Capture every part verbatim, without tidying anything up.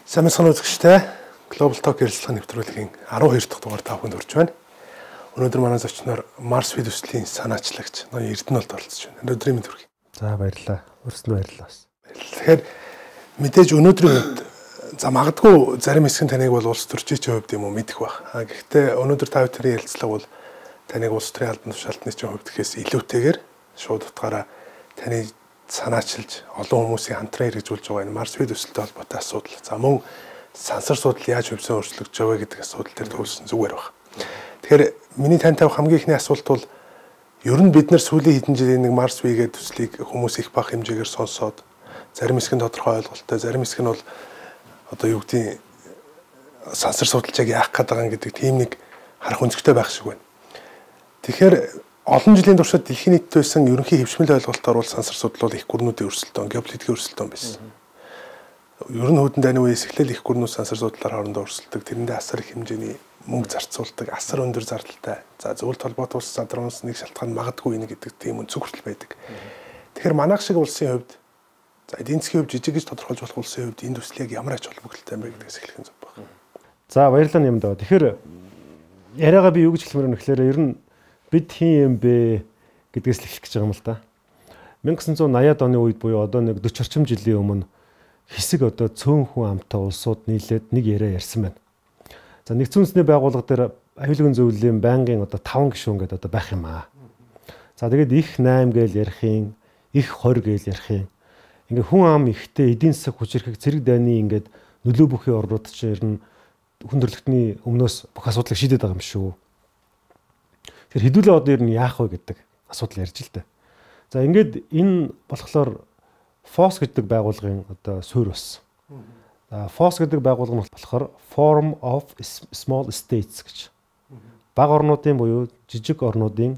Сайн мэцхан үзэгчтэй Global Talk ярилцлага нэвтрүүлгийн арван хоёр дахь дугаар та бүхэнд хүрч байна. Өнөөдөр манай зочноор Марс Фид төслийн санаачлагч ноён Эрдэнэлд оролцож байна. Өнөөдрийн мэнд хүргэе. За баярлалаа. Өрсөнд баярлалаа. Тэгэхээр мэдээж өнөөдрийн үед за магадгүй зарим хэсэг нь таныг бол улс төрчийн хувьд юм уу мэдэх байх. А гэхдээ өнөөдөр та бүхний ярилцлага бол таныг улс төрийн албан тушаалтны чинь хувьд гэхээс илүүтэйгээр шууд утгаараа таны санаачилж олон хүмүүсийн хамтран хэрэгжүүлж байгаа энэ Марс Фид төсөлтэй холбоотой асуудал. За мөн сансар судал яаж хөвсөн өөрчлөгдөж байгаа гэдэг асуудал дээр төвлөрсөн зүгээр байна. Тэгэхээр миний тань тавих хамгийн ихний асуулт бол ер нь бид нар сүүлийн хэдэн жилийн нэг Марс Фигээ төслийг хүмүүс их бага хэмжээгээр сонсоод зарим хэсэг нь тодорхой ойлголттой, зарим хэсэг нь бол одоо юу гэдгийг сансар судалж яах гээд байгаа гэдэг тийм нэг харах өнцгтэй байх шиг байна. Тэгэхээр олон жилийн туршид дэлхийн нийтэд байсан ерөнхий хэвшмэл ойлголтоор бол сансар судал бол их гүрнүүдийн өрсөлдөөн, геополитикийн өрсөлдөөн байсан. Ер нь хөдөн дайны үеэс эхлээл их гүрнүүд сансар судлаар хоорондоо өрсөлдөг, тэрэндээ асар их хэмжээний мөнгө зарцуулдаг, асар өндөр зардалтай. За зөвлөлт холбоот улс задруулсан нэг шалтгаан магадгүй энэ гэдэг тийм өнцөг хүртэл байдаг. Тэгэхээр манайх шиг улсын хувьд за эдийн засгийн хувьд жижиг гэж тодорхойлж болох улсын хувьд энэ төслийг ямар ач холбогдолтой юм бэ гэдгээс эхлэх нь зөв байна. За баярлалаа юм даа. Тэгэхээр яриагаа би юу гэж хэлмээр байна гэхээр ер нь бид хин юм бэ гэдгээс л эхлэх гэж байгаа юм л да. 천구 восемьдесят оны үед буюу одоо нэг forty орчим жилийн өмнө хэсэг одоо цөөн хүн амтай улсууд нийлээд нэг яриа ярьсан байна. За нэгдсэн үндэсний байгууллага дээр аюулгүй зөвлөлийн байнгын одоо таван гишүүн гэдэг одоо байх юм аа. За тэгээд их найман гээл ярих юм, их хорь гээл ярих юм. Ингээ хүн ам ихтэй эдийн засаг хүчирхэг зэрэг дайны ингээд нөлөө бүхий орнууд чинь ер нь хүн төрөлхтний өмнөөс бүх асуудлыг шийдээд байгаа юм шүү. Тэгэхээр хэдүүлээ одоо ер нь яах вэ гэдэг асуудал ярьж л дээ. За ингээд энэ болохоор фос гэдэг байгууллагын одоо суурь болсон. За фос гэдэг байгууллага нь болохоор Forum of Small States гэж. Бага орнуудын буюу жижиг орнуудын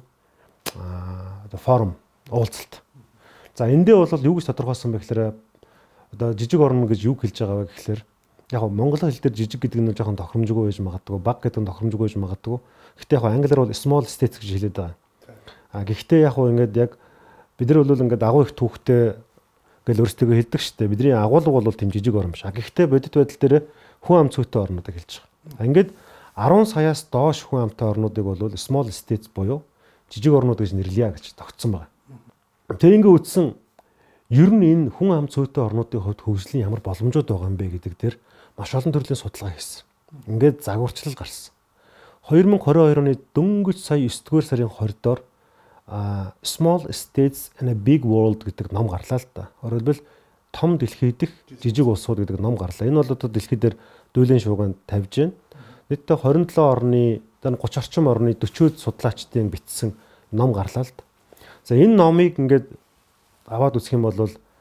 одоо форум уулзалт. За эндээ бол юу гэж тодорхойлсон бэ гэхээр одоо жижиг орн гэж юу хэлж байгаа вэ гэхээр яг нь монгол хэл дээр жижиг гэдэг нь жоохон тохиромжгүй байж магадгүй, бага гэдэг нь тохиромжгүй байж магадгүй. Гэхдээ яг англиар бол small states гэж хэлээд байгаа. А гэхдээ яг нь ингээд яг бид нар бол ингээд агуу их түүхтэй гэл өөрсдөө хэлдэг шүү дээ. Бидний агуулга бол тэм жижиг орн биш. А гэхдээ бодит байдал дээр хүн ам цөөтэй орнуудыг хэлж байгаа. А ингээд ten саяас доош хүн амтай орнуудыг бол small states буюу жижиг орнууд гэж нэрлэе гэж тогтсон байна. Тэр ингээд үтсэн ер нь энэ хүн ам цөөтэй орнуудын хувьд хөгжлийн ямар боломжууд байгаа юм бэ гэдэг дээр маш олон төрлийн судалгаа хийсэн. Ингээд загварчлал гарсан. twenty twenty-two оны дөнгөж сая nine дугаар сарын twenty доор Small States in a Big World гэдэг ном гарлаа л да. Өөрөлдвөл том дэлхий дэх жижиг улсууд гэдэг ном гарлаа. Энэ бол одоо дэлхий дээр дүүлэн шууганд тавьж байна. Нийтдээ twenty-seven орны, дан thirty орчим орны forty судлаачдын бичсэн ном гарлаа л да. За энэ номыг ингээд аваад үзэх юм бол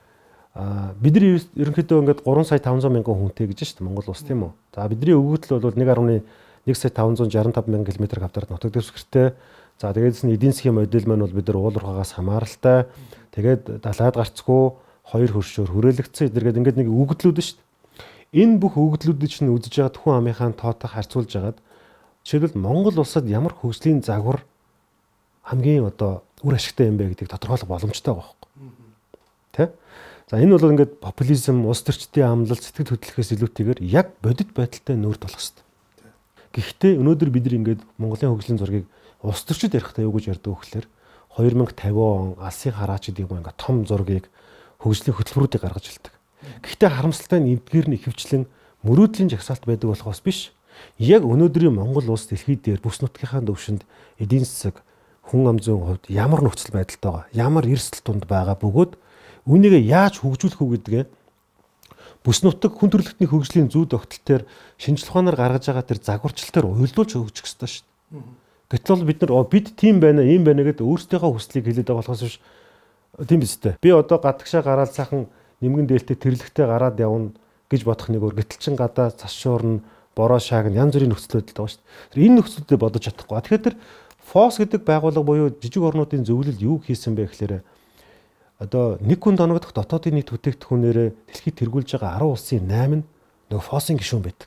а бидний ерөнхийдөө ингээд three сая five hundred мянган хүнтэй гэж шүү дээ Монгол улс тийм үү. За бидний өгөгдөл бол one point one сая five hundred sixty-five мянган километр квадрат нутаг дэвсгэртэй. За тэгээд нь эдийн засгийн модель маань бол бид нар уулуурхаагаас хамааралтай. Тэгээд далайд гарцгүй хоёр хөршөөр хүрээлэгдсэн эдэргээд ингээд нэг өгөгдлүүд шүү дээ. Энэ бүх өгөгдлүүдийг чинь үзэж байгаа хүн амынхаа тоотой харьцуулж агаад жишээлбэл Монгол улсад ямар хөгжлийн загвар хамгийн одоо үр ашигтай юм бэ гэдгийг тодорхойлох боломжтой байгаа байхгүй. Тэ? За энэ бол ингээд популизм, улс төрчдийн амлалт, сэтгэл хөдлөхөөс илүүтэйгээр яг бодит байдалтай нүүр тулах хэрэгтэй. Гэхдээ өнөөдөр бид нар ингээд Монголын хөгжлийн зургийг улс төрчид ярихдаа юу гэж ярьдаг вэ гэхээр twenty fifty он алсын хараач гэдэг юм ингээд том зургийг хөгжлийн хөтөлбөрүүдийг гаргаж илдэг. Гэхдээ харамсалтай нь эдгээр нь ихэвчлэн мөрөөдлийн жагсаалт байдаг болохоос биш. Яг өнөөдрийн Монгол улс дэлхийд дээр бүс нутгийнхаа төвшөнд эдийн засаг, хүн ам зүйн хувьд ямар нөхцөл байдалтай байгаа, ямар эрсдэл тунд байгаа бөгөөд үүнийг яаж хөгжүүлэх үү гэдгээ бүс нутаг хүн төрөлхтний хөгжлийн зүй тогтолтоор шинжлэх ухаанаар гаргаж байгаа тэр загварчлалтаар уялдуулж хөгжих ёстой шүү дээ. Гэтэл бид нар бид тийм байна, ийм байна гэдэг өөрсдийнхөө хүслийг хэлээд байгаа болохоос биш тийм биз дээ. Би одоо гадагшаа гараад сайхан нэмгэн дээлтэй тэрлэгтэй гараад явна гэж бодох нэг өөр гэтэл чин гадаа цас шуурна, бороо шаагна янз бүрийн нөхцөл байдал байгаа шүү дээ. Тэр энэ нөхцөлдөө бодож чадахгүй. Тэгэхээр тэр фос гэдэг байгууллага буюу жижиг орнуудын зөвлөлд юу хийсэн бэ гэхээр одоо нэг хүн тоногдох дотоодын нийт бүтээгдэхүүнээрээ дэлхийд тэргүүлж байгаа ten улсын eight нь нөгөө фосын гишүүн байдаг.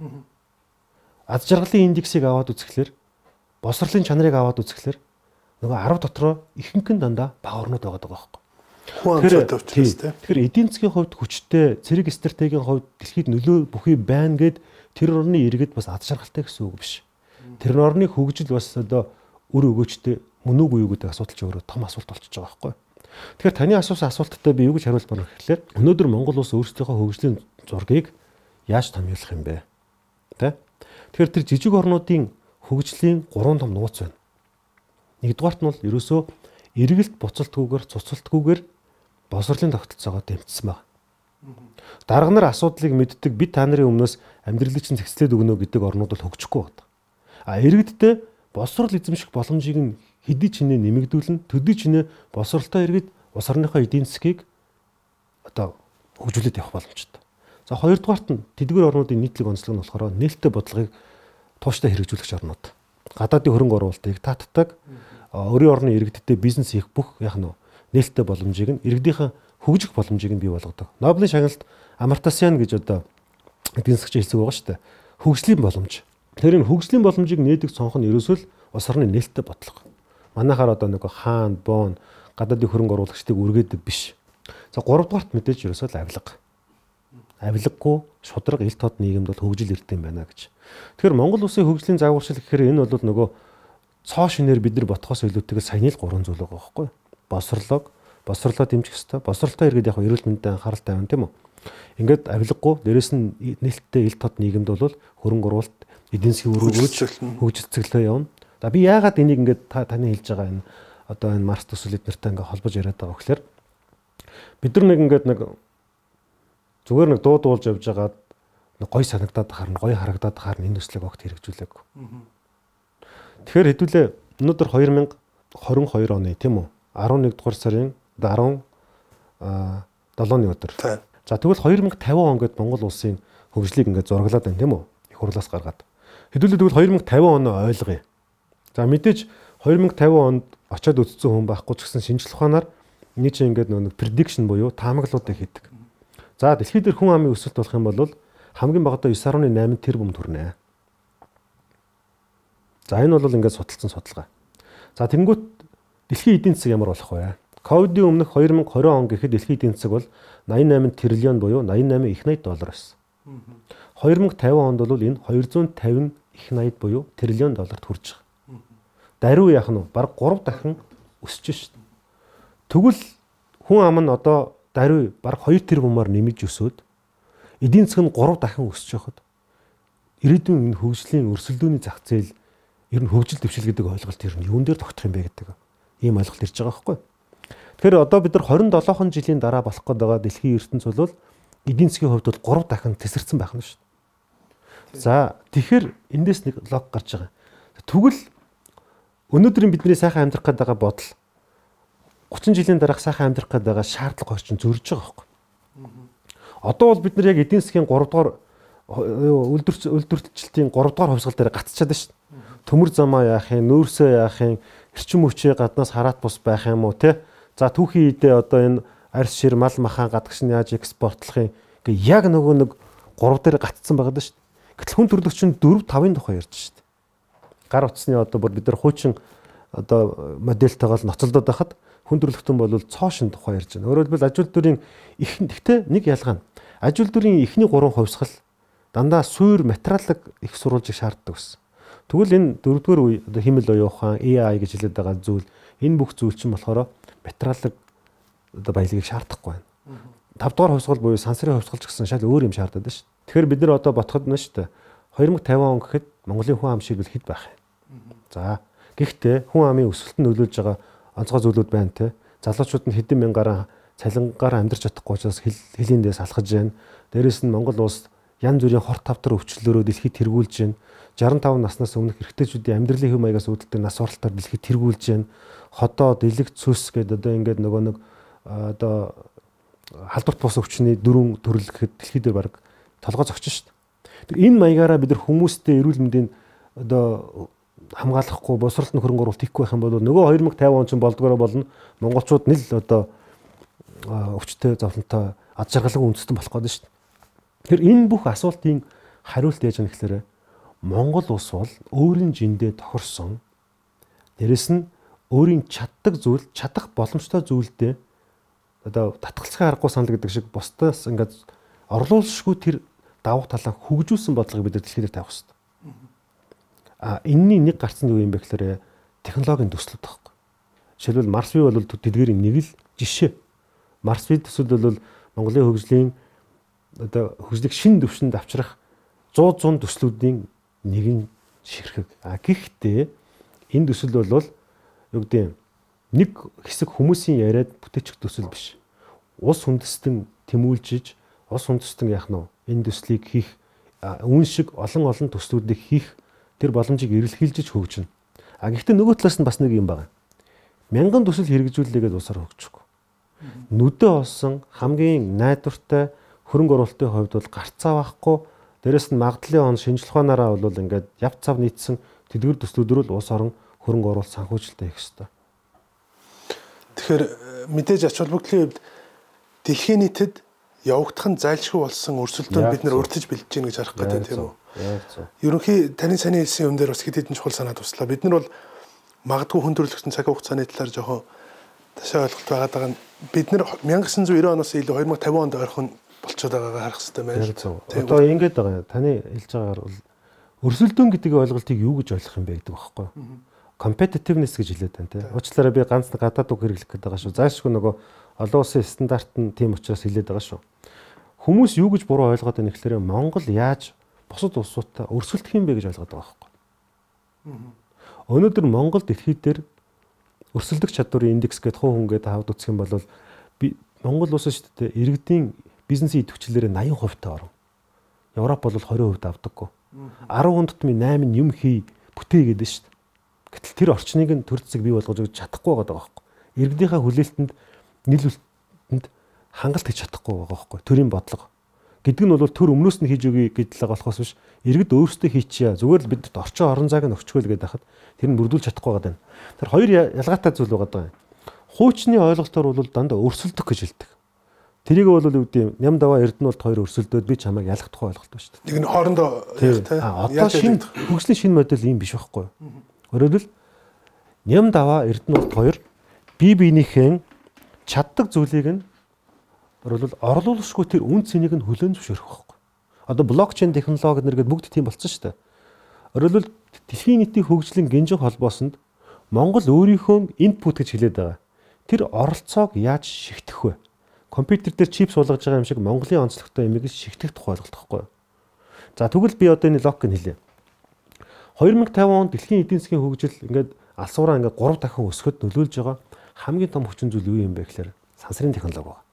Ад жаргалын индексийг аваад үзэхлээр босрлын чанарыг аваад үзэхлээр нөгөө ten дотроо ихэнх нь дандаа бага орнууд байгаа даа байхгүй. Хүн амцтай учраас тийм. Тэгэхээр эдийн засгийн хувьд хүчтэй цэрэг стратегийн хувьд дэлхийд нөлөө бүхий байна гэд тэр орны иргэд бас ад шаргалтай гэсэн үг биш. Тэр орны хөгжил бас одоо өр өгөөчтэй мөн үгүй юу гэдэг асуудал ч өөрөө том асуулт болчихж байгаа байхгүй. Тэгэхээр таны асуусан асуулттай би юу гэж хариулмаар вэ гэхээр өнөөдөр Монгол улс өөрсдийнхөө хөгжлийн зургийг яаж томьёолох юм бэ? Тэ? Тэгэхээр тэр жижиг орнуудын хөгжлийн гурван том нууц байна. Нэгдүгээрт нь бол ерөөсөө эргэлт буцалтгүйгээр цуцалтгүйгээр босрлын тогтолцоогоо дэмжсэн байна. Дарга нар асуудлыг мэддэг бид та нарын өмнөөс амьдралыг чинь зэгцлээд өгнө гэдэг орнууд бол хөгжихгүй байна. А иргэдтэй босрол эзэмших боломжийг нь хэдий чинээ нэмэгдүүлнэ, төдий чинээ босролтой иргэд улс орныхоо эдийн засгийг одоо хөгжүүлээд явах боломжтой. За хоёрдугаарт нь тэдгээр орнуудын нийтлэг онцлог нь болохоор нээлттэй бодлогыг тууштай хэрэгжүүлэгч орнууд. Гадаадын хөрөнгө оруулалтыг татдаг, өөрийн орны иргэдтэй бизнес хийх бүх яг нь нээлттэй боломжийг нь иргэдийнхэн хөгжих боломжийг нь бий болгодог. Нобелийн шагналт Амартья Сен гэж одоо эдийн засгч хэлцэг байгаа шүү дээ. Хөгжлийн боломж. Тэр энэ хөгжлийн боломжийг нээдэг цонх нь ерөөсөө л улс орны нээлттэй бодлого. Манайхаар одоо нэг хаан, боон, гадаадын хөрөнгө оруулагчдыг үргээдэг биш. За гуравдугаарт мэдээж ерөөсөө л авилга. Авилгагүй шудраг ил тод нийгэмд бол хөгжил ирдэг юм байна гэж. Тэгэхээр Монгол улсын хөгжлийн загварчил гэхээр энэ бол нөгөө цоо шинээр бид нар ботхоос илүүтэйгээр саяны л гурван зүйл байгаа байхгүй. Босрлог, босрлоо дэмжих ёстой. Босролтой иргэд яг эрүүл мэндэд анхаарал тавина тийм үү? Ингээд авилгагүй дээрэс нь нээлттэй ил тод нийгэмд бол хөрөнгө оруулалт, эдийн засгийн өргөж хөгжилцэглээ явна. За би яагаад энийг ингээд таны хэлж байгаа энэ одоо энэ Марс төсөл эднэртэй ингээд холбож яриад байгаа гэхээр бид нар нэг ингээд нэг зүгээр нэг дуу дуулж явж байгаад гой санагдаад харна, гой харагдаад харна энэ төслийг огт хэрэгжүүлээг. Тэгэхээр хэдүүлээ өнөөдөр хоёр мянга хорин хоёр оны тийм үү? арван нэг дугаар сарын арван долооны өдөр. За тэгвэл хоёр мянга тавин он гэд Монгол улсын хөгжлийг ингээд зураглаад байна тийм үү? Их хурлаас гаргаад. Хэдүүлээ тэгвэл хоёр мянга тавин он ойлгоё. За мэдээж хоёр мянга тавин онд очиод үтцсэн хүн байхгүй ч гэсэн шинжлэх ухаанаар энэ чинь ингээд нэг prediction буюу таамаглалуудыг хийдэг. За дэлхийд дээр хүн амын өсөлт болох юм бол хамгийн багадаа девять дасам восемь тэрбум төрнэ. За энэ бол ингээд судалсан судалгаа. За тэнгуут дэлхийн эдийн засаг ямар болох вэ? Ковидын өмнөх хоёр мянга двадцать он гэхэд дэлхийн эдийн засаг бол восемьдесят восемь триллион буюу восемьдесят восемь их найд доллар байсан. хоёр мянга тавин онд бол энэ двести пятьдесят их найд буюу триллион долларт хүрч байгаа. Даруй яах нь баг гурав дахин өсөж шít. Тэгвэл хүн ам нь одоо даруй баг хоёр тэрбумаар нэмж өсөөд эдийн засаг нь гурав дахин өсөж байхад ирээдүйн энэ хөгжлийн өрсөлдөөний зах зээл ер нь хөгжил дэвшил гэдэг ойлголт ер нь юун дээр тогтох юм бэ гэдэг ийм ойлголт ирж байгаа байхгүй. Тэгэхээр одоо бид нар двадцать seven жилийн дараа болох гээд байгаа дэлхийн ертөнц бол эдийн засгийн хувьд бол гурав дахин тесэрсэн байх нь шүү дээ. За тэгэхээр эндээс нэг лог гарч байгаа. Тэгвэл өнөөдрийн бидний сайхан амьдрах гээд байгаа бодол тридцать жилийн дараах сайхан амьдрах гээд байгаа шаардлага орчин зөрж байгаа байхгүй. Одоо бол бид нар яг эдийн засгийн тhree дугаар үйлдвэрч үйлдвэрлэлтийн three дугаар хувьсгал дээр гацчихад байна шүү дээ. Төмөр замаа яах юм, нөөрсөө яах юм, эрчим хүчээ гаднаас хараат бус байх юм уу те. За түүхийн үедээ одоо энэ арьс шир мал махан гадагш нь яаж экспортлох юм гэ яг нөгөө нэг гурав дээр гацсан байгаа даа шүү дээ. Гэтэл хүн төрлөгч нь four five-ын тухай ярьж шүү дээ. Гар утасны одоо бүр бид нар хуучин одоо модельтэйгоо ноцолдоод байхад хүн төрлөختөн бол цоошин тухай ярьж байна. Өөрөөр хэлбэл аж үйлдвэрийн их гэхдээ нэг ялгаа нь аж үйлдвэрийн эхний гурван хувьсгал дандаа суур материалыг их сурвалжийг шаарддаг гэсэн. Тэгвэл энэ дөрөвдүгээр үе одоо химэл оюун ухаан, A I гэж хэлээд байгаа зүйл энэ бүх зүйл чинь болохоор материалыг одоо баялагийг шаардахгүй байна. five дугаар хувьсгал буюу сансрын хувьсгал ч гэсэн шал өөр юм шаарддаг шүү дээ. Тэгэхээр бид нар одоо ботход нь шүү дээ. two thousand fifty он гэхэд Монголын хүн ам шиг л хэд байх юм. За гэхдээ хүн амын өсөлтөнд нөлөөлж байгаа онцгой зүйлүүд байна те. Залуучууд нь хэдэн мянгаар цалингаар амьдарч чадахгүй учраас хэлийн дээс алхаж байна. Дээрээс нь Монгол улс янз бүрийн хорт тавтар өвчлөлөөрөө дэлхийд тэргүүлж байна. sixty-five наснаас өмнөх эрэгтэйчүүдийн амьдралын хэв маягаас үүдэлтэй нас оролтоор дэлхийд тэргүүлж байна. Ходоо, дэлэг, цөс гэдэг одоо ингээд нөгөө нэг одоо халдварт бус өвчний дөрвөн төрөл гэхэд дэлхийд дээр баг толгой зогч шүү дээ. Тэр энэ маягаараа бид нар хүмүүстэй эрүүл мэндийн одоо хамгаалахгүй босролтын хөрөнгө оруулалт хийхгүй байх юм бол нөгөө two thousand fifty он ч болдгороо болно. Монголчууд нэл одоо өвчтөе зовлонтой ад жаргалгүй үндэстэн болох гэдэг шүү дээ. Тэр энэ бүх асуултын хариулт яаж юм гэхээр Монгол улс бол өөрийн жиндээ тохирсон дээрэс нь өөрийн чаддаг зүйл, чадах боломжтой зүйлдээ одоо татгалцахын аргагүй санал гэдэг шиг бусдаас ингээд орлуулшгүй тэр давуу талаа хөгжүүлсэн бодлогыг бид дэлхийд тавих хэрэгтэй. А энэний нэг гарцсан юу юм бэ гэхээр технологийн төслүүд байхгүй. Жишээлбэл Марс бий бол тэдгээрийн нэг л жишээ. Марс бий төсөл бол Монголын хөгжлийн одоо хөгжлийг шин дэвшинд авчрах сто зуун төслүүдийн нэгэн ширхэг. А гэхдээ энэ төсөл бол юу гэдэг нэг хэсэг хүмүүсийн яриад бүтээчих төсөл биш. Ус үндэстэн тэмүүлжиж, ус үндэстэн яах нь энэ төслийг хийх, үүн шиг олон олон төслүүдийг хийх тэр боломжийг эрэлхийлж хөгжинэ. А гэхдээ нөгөө талаас нь бас нэг юм байна. Мянган төсөл хэрэгжүүлээгээд усаар хөгжихгүй. Нүдэ олсон хамгийн найдвартай хөрөнгө оруулалтын хувьд бол гарцаа байхгүй. Дээрэс нь магадлалын он шинжлэх ухаанаараа бол ингээд яв цав нийцсэн тэдгэр төслүүдрөө л улс орон хөрөнгө оруулалт санхүүжилттэй хийх ёстой. Тэгэхээр мэдээж ач холбогдлын хувьд дэлхийн нийтэд явагдах нь зайлшгүй болсон өрсөлдөөнд бид нэр урьдчилж бэлдэж гин гэж харах гэдэг тийм үү? Ерөнхий таны саний хэлсэн юм дээр бас хэд хэдэн чухал санаа туслаа. Бид нар бол магадгүй хүндрэлтсэн цаг хугацааны талаар жоохон ташаа ойлголт байгаад байгаа нь бид нар 천구 девятьсот оноос илүү две тысячи пятьдесят онд ойрхон болчиход байгаагаа харах хэрэгтэй байна. Одоо ингэж байгаа таны хэлж байгаагаар бол өрсөлдөөн гэдэг ойлголтыг юу гэж ойлгох юм бэ гэдэг байхгүй юу? Competitiveness гэж хэлээд байна тийм. Уучлаарай би ганц гадаад үг хэрэглэх гэдэг байгаа шүү. Заашгүй нөгөө олон улсын стандарт нь тийм учраас хэлээд байгаа шүү. Хүмүүс юу гэж буруу ойлгоод байна гэхээр Монгол яаж бусад улсуудтай өрсөлдөх юм бэ гэж ойлгоод байгаа байхгүй юу? Өнөөдөр Монгол дэлхийд дээр өрсөлдөх чадварын индекс гэдэг хуу хүн гэдэг хавд үзэх юм бол би Монгол улс шүү дээ иргэдийн бизнесийн идэвхжлээрээ eighty percent та орно. Европ бол twenty percent авдаггүй. ten хүнд тутмын eight нь юм хий бүтээ гэдэг шүү дээ. Гэтэл тэр орчныг нь төр зэсэг бий болгож өгч чадахгүй байгаа байхгүй. Иргэдийнхээ хүлээлтэнд нийлүүлэлтэнд хангалт хийж чадахгүй байгаа байхгүй. Төрийн бодлого гэдэг нь бол төр өмнөөс нь хийж өгье гэдэг л болохоос биш. Иргэд өөрсдөө хийчихье. Зүгээр л бид орчин орон зайг нь өгчгөл гэдэг хахад тэр нь бүрдүүлж чадахгүй байгаа даа. Тэр хоёр ялгаатай зүйл байгаа даа. Хуучны ойлголтоор бол дандаа өрсөлдөх гэж хэлдэг. Тэрийг бол юу гэдэг юм даваа Эрдэнэ бол хоёр өрсөлдөөд би чамайг ялах тухай ойлголт ба шүү дээ. Нэг нь хоорондоо яг тэ. Одоо шинэ хөгжлийн шинэ модель ийм биш байхгүй юу? Өөрөөр ням даваа Эрдэнэ бол хоёр бие биенийхэн чаддаг зүйлийг нь өөрөөр орлуулшгүй тэр үн цэнийг нь хүлээн зөвшөөрөх байхгүй. Одоо блокчейн технологи нэргээд бүгд тийм болсон шүү дээ. Өөрөөр дэлхийн нийтийн хөгжлийн гинжин холбоосонд Монгол өөрийнхөө инпут гэж хэлээд байгаа. Тэр оролцоог яаж шигтэх вэ? Компьютер дээр чип суулгаж байгаа юм шиг Монголын онцлогтой ямиг шигтэх тухай ойлголт байхгүй юу? За тэгвэл би одоо энэ логик нь хэлье. twenty fifty онд дэлхийн эдийн засгийн хөгжил ингээд алсуураа ингээд three дахин өсгөхөд нөлөөлж байгаа хамгийн том хүчин зүйл юу юм бэ гэхээр сансрын технологи байна.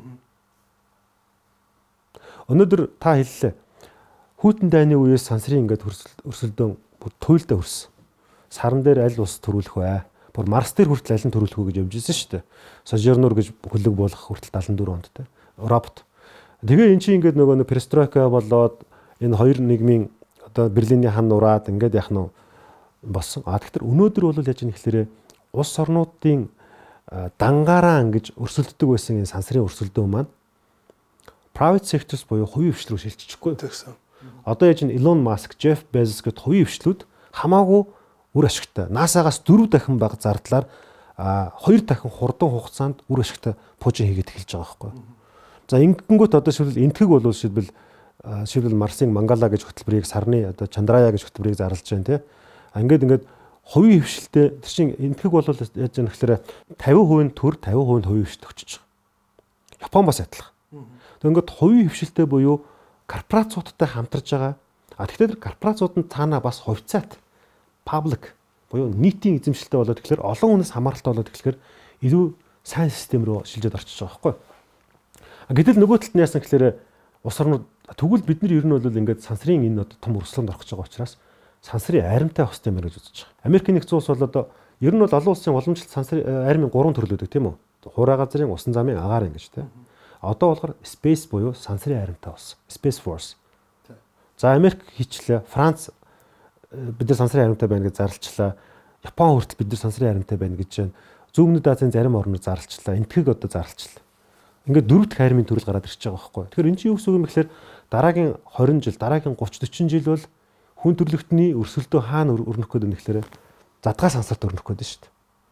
Өнөөдөр та хэллээ. Хүйтэн дайны үеэс сансрын ингээд өрсөлдөөн туйлдаа хүрсэн. Саран дээр аль ус төрүүлэх вэ? Бүр Марс дээр хүртэл аль нь төрүүлэх вэ гэж явж ирсэн шүү дээ. Сожирнур гэж хөлөг болох хүртэл seventy-four онд те. Робот. Тэгээ эн чинь ингээд нөгөө перестройка болоод энэ хоёр нийгмийн одоо Берлиний хан нураад ингээд яах нь болсон. А тэгэхээр өнөөдөр бол яаж юм гэхээр улс орнуудын дангаараа ингэж өрсөлддөг байсан энэ сансрын өрсөлдөөн маань private sectors буюу хувийн хвшил рүү шилжчихгүй. Тэгсэн. Одоо яаж н Elon Musk, Jeff Bezos гэд хувийн хвшлүүд хамаагүй үр ашигтай. NASA-гаас four дахин бага зардлаар two дахин хурдан хугацаанд үр ашигтай пуужин хийгээд эхэлж байгаа байхгүй. За ингэнгүүт одоо шилбэл энтгэг бол шилбэл шилбэл Марсын Мангала гэж хөтөлбөрийг сарны одоо Чандрая гэж хөтөлбөрийг зарлаж байна тий. Ингээд ингээд хувийн хвшилтэй тэр чинь энтгэг бол яаж яах гэхээр fifty percent төр fifty percent хувийн хвшилт өгчөж байгаа. Япон бас адилхан. Тэг ингээд хувийн хвшилтэй буюу корпорацуудтай хамтарж байгаа. А тэгэхээр тэр корпорацууд нь цаанаа бас хувьцаат public буюу нийтийн эзэмшилтэй болоод тэгэхээр олон хүнээс хамааралтай болоод тэгэхээр илүү сайн систем рүү шилжээд орчиж байгаа байхгүй. А гэтэл нөгөө талд нь яасан гэхээр улс орнууд тэгвэл бид нар ер нь бол ингээд сансрын энэ одоо том өрсөлдөөнд орох гэж байгаа учраас сансрын аримтай байх хэрэгтэй юм гэж үзэж байгаа. Америкийн нэгдсэн улс бол одоо ер нь бол олон улсын уламжлалт сансрын аримын гурван төрөл үүдэг тийм үү? Хураа газрын, усан замын, агаар ингэж тийм. Одоо болохоор space буюу сансрын аримтай болсон. Space Force. За Америк хийчлээ, Франц бид нар сансрын аримтай байна гэж зарлчлаа. Япон хүртэл бид нар сансрын аримтай байна гэж байна. Зүүн Азийн зарим орнууд зарлчлаа. Энтгэг одоо зарлчлаа. Ингээд дөрөв дэх аримын төрөл гараад ирж байгаа байхгүй. Тэгэхээр энэ чинь юу гэсэн үг юм бэ гэхээр дараагийн twenty жил, дараагийн thirty forty жил бол хүн төрлөختний өрсөлдөө хаана өрнөх гээд байна гэхээр задгаа сансарт өрнөх гээд байна шүү дээ.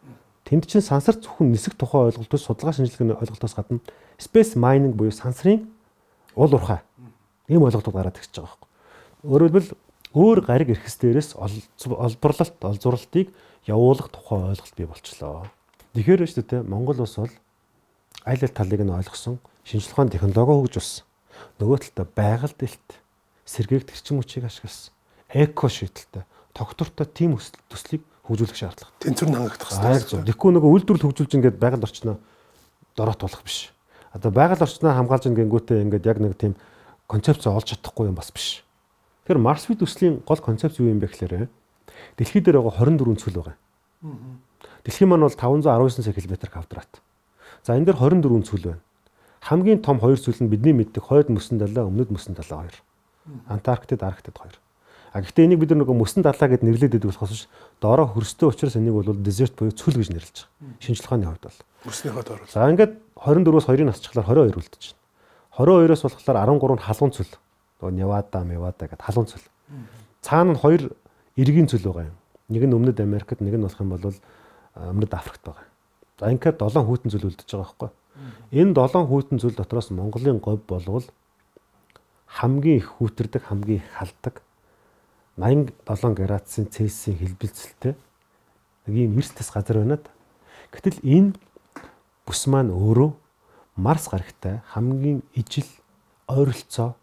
Тэнд чинь сансар зөвхөн нисэх тухай ойлголтоос судалгаа шинжилгээний ойлголтоос гадна space mining буюу сансрын уул уурхай ийм ойлголтууд гараад ирж байгаа байхгүй. Өөрөөр хэлбэл өөр гариг эрхэс дээрээс олборлолт, олзурлалтыг явуулах тухай ойлголт бий болчлоо. Тэгэхээр шүү дээ Монгол улс бол аль аль талыг нь ойлгосон, шинжлэх ухааны технологи хөгжүүлсэн. Нөгөө талдаа байгаль дэлт, сэргээгт эрчим хүчийг ашигласан. Эко шийдэлтэй, тогтвортой тийм төслийг хөгжүүлэх шаардлага. Тэнцвэр хангагдах хэрэгтэй. Тэгэхгүй нөгөө үйлдвэрлэл хөгжүүлж ингээд байгаль орчноо дороод болох биш. Одоо байгаль орчноо хамгаалж ингэнгүүтээ ингээд яг нэг тийм концепц олж чадахгүй юм бас биш. Тэгэхээр Марс вид төслийн гол концепц юу юм бэ гэхээр дэлхий дээр байгаа хорин дөрвөн цөл байгаа. Дэлхий маань бол таван зуун араван девять км квадрат. За энэ дээр хорин дөрвөн цөл байна. Хамгийн том хоёр цөл нь бидний мэддэг хойд мөсөн далай, өмнөд мөсөн далай хоёр. Антарктид, Арктид хоёр. А гэхдээ энийг бид нөгөө мөсөн далай гэд нэрлээд байдаг болохоос доороо хөрстэй учраас энийг бол desert буюу цөл гэж нэрлэж байгаа. Шинжлэх ухааны хувьд бол. Мөснийхөө доор. За ингээд двадцать дөрвөөс хоёрыг насчихлаар двадцать two үлдэж байна. двадцать two-оос болохоор13нь халуун цөл. Нөгөө Невада, Мевада гэдэг халуун цөл. Цаана нь хоёр эргийн цөл байгаа юм. Нэг нь өмнөд Америкт, нэг нь болох юм бол өмнөд Африкт байгаа. За ингээд долоон хүйтэн цөл үлдэж байгаа байхгүй. Энэ долоон хүйтэн цөл дотроос Монголын говь болвол хамгийн их хүүтэрдэг, хамгийн их халдаг eighty seven градусын Цельсийн хэлбэлцэлтэй нэг юм эрсдэс газар байна да. Гэтэл энэ бүс маань өөрөө Марс гарагтай хамгийн ижил ойролцоо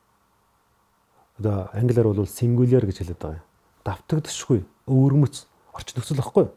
одоо англиар бол singular гэж хэлээд байгаа юм. Давтагдчихгүй, өвөрмөц орчин нөхцөл واخгүй.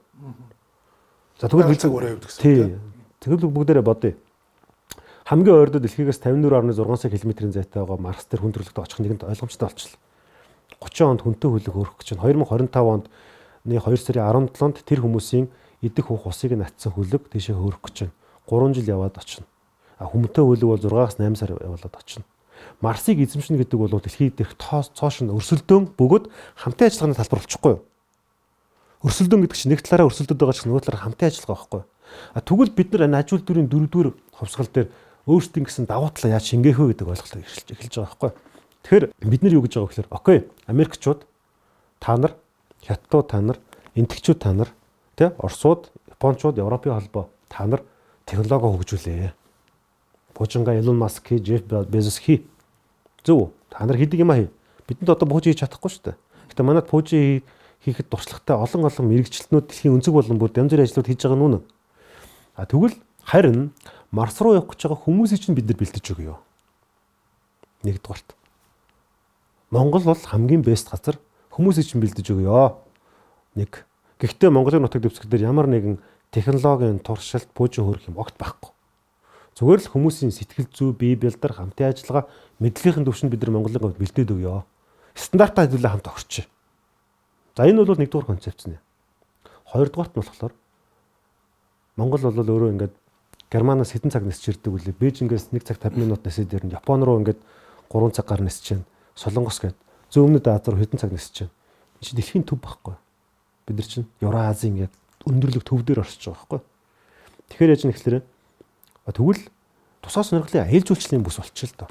За тэгвэл цаг өрөө явдаг гэсэн. Тий. Тэгвэл бүгдээрээ бодъё. Хамгийн ойрдоо дэлхийгээс fifty-four point six км-ийн зайтай байгаа Марс дээр хүн төрөлхтөд очих нэгэнд ойлгомжтой болчихлоо. thirty онд хүнтэй хөлөг өрөх гэж байна. twenty twenty-five онд two сарын seventh-нд тэр хүмүүсийн идэх уух усыг натсан хөлөг тийшээ хөрөх гэж байна. three жил яваад очино. А хүмтэй хөлөг бол six-аас eight сар яваад очино. Марсыг эзэмшнэ гэдэг бол дэлхий дээрх тоос цоош нь өрсөлдөөн бөгөөд хамтын ажиллагааны талбар болчихгүй юу? Өрсөлдөөн гэдэг чинь нэг талаараа өрсөлдөд байгаа ч нөгөө талаараа хамтын ажиллагаа байхгүй юу? А тэгвэл бид нар энэ ажил дүрийн дөрөвдүгээр хувьсгал дээр өөрсдийн гэсэн давуу талаа яаж шингээх вэ гэдэг ойлголтоо эхэлж эхэлж байгаа байхгүй юу? Тэгэхээр бид нар юу гэж байгаа вэ гэхээр окей, Америкчууд та нар, Хятадууд та нар, Энтэгчүүд та нар, тэ Оросууд, Япончууд, Европын холбоо та нар технологи хөгжүүлээ. Бужинга Elon Musk, Jeff Bezos хий. Зөв. Та нар хийдэг юм аа хий. Бидэнд одоо бууж хийж чадахгүй шүү дээ. Гэтэ манайд бууж хийхэд туршлагатай олон олон мэрэгчлэтнүүд дэлхийн өнцөг болон бүр янз бүрийн ажлууд хийж байгаа нүн. А тэгвэл харин Марс руу явах гэж байгаа хүмүүсийг чинь бид нар бэлдэж өгье. Нэгдүгээрт. Монгол бол хамгийн бест газар хүмүүсийг чинь бэлдэж өгье. Нэг. Гэхдээ Монголын нутаг дэвсгэр дээр ямар нэгэн технологийн туршилт бууж хөрөх юм огт байхгүй. Зүгээр л хүмүүсийн сэтгэл зүй, бие бэлдэр, хамтын ажиллагаа, мэдлэгийн төвшөнд бид нар Монголын говьд бэлдээд өгье. Стандартаа хэдүүлээ хамт огч. За энэ бол нэгдүгээр концепц нэ. Хоёрдугаарт нь болохоор Монгол бол өөрөө ингээд Германаас хэдэн цаг нисч ирдэг үлээ. Бээжингээс one цаг fifty минут нисээд ирнэ. Япон руу ингээд three цаг гар нисэж байна. Солонгос гээд зүүн өмнөд Аз руу хэдэн цаг нисэж байна. Энэ чинь дэлхийн төв байхгүй. Бид нар чинь Евразийн яг өндөрлөг төв дээр оршиж байгаа байхгүй. Тэгэхээр яаж нэхлээрээ тэгвэл тусгай сонирхлын аялал жуулчлалын бүс болчихлоо доо.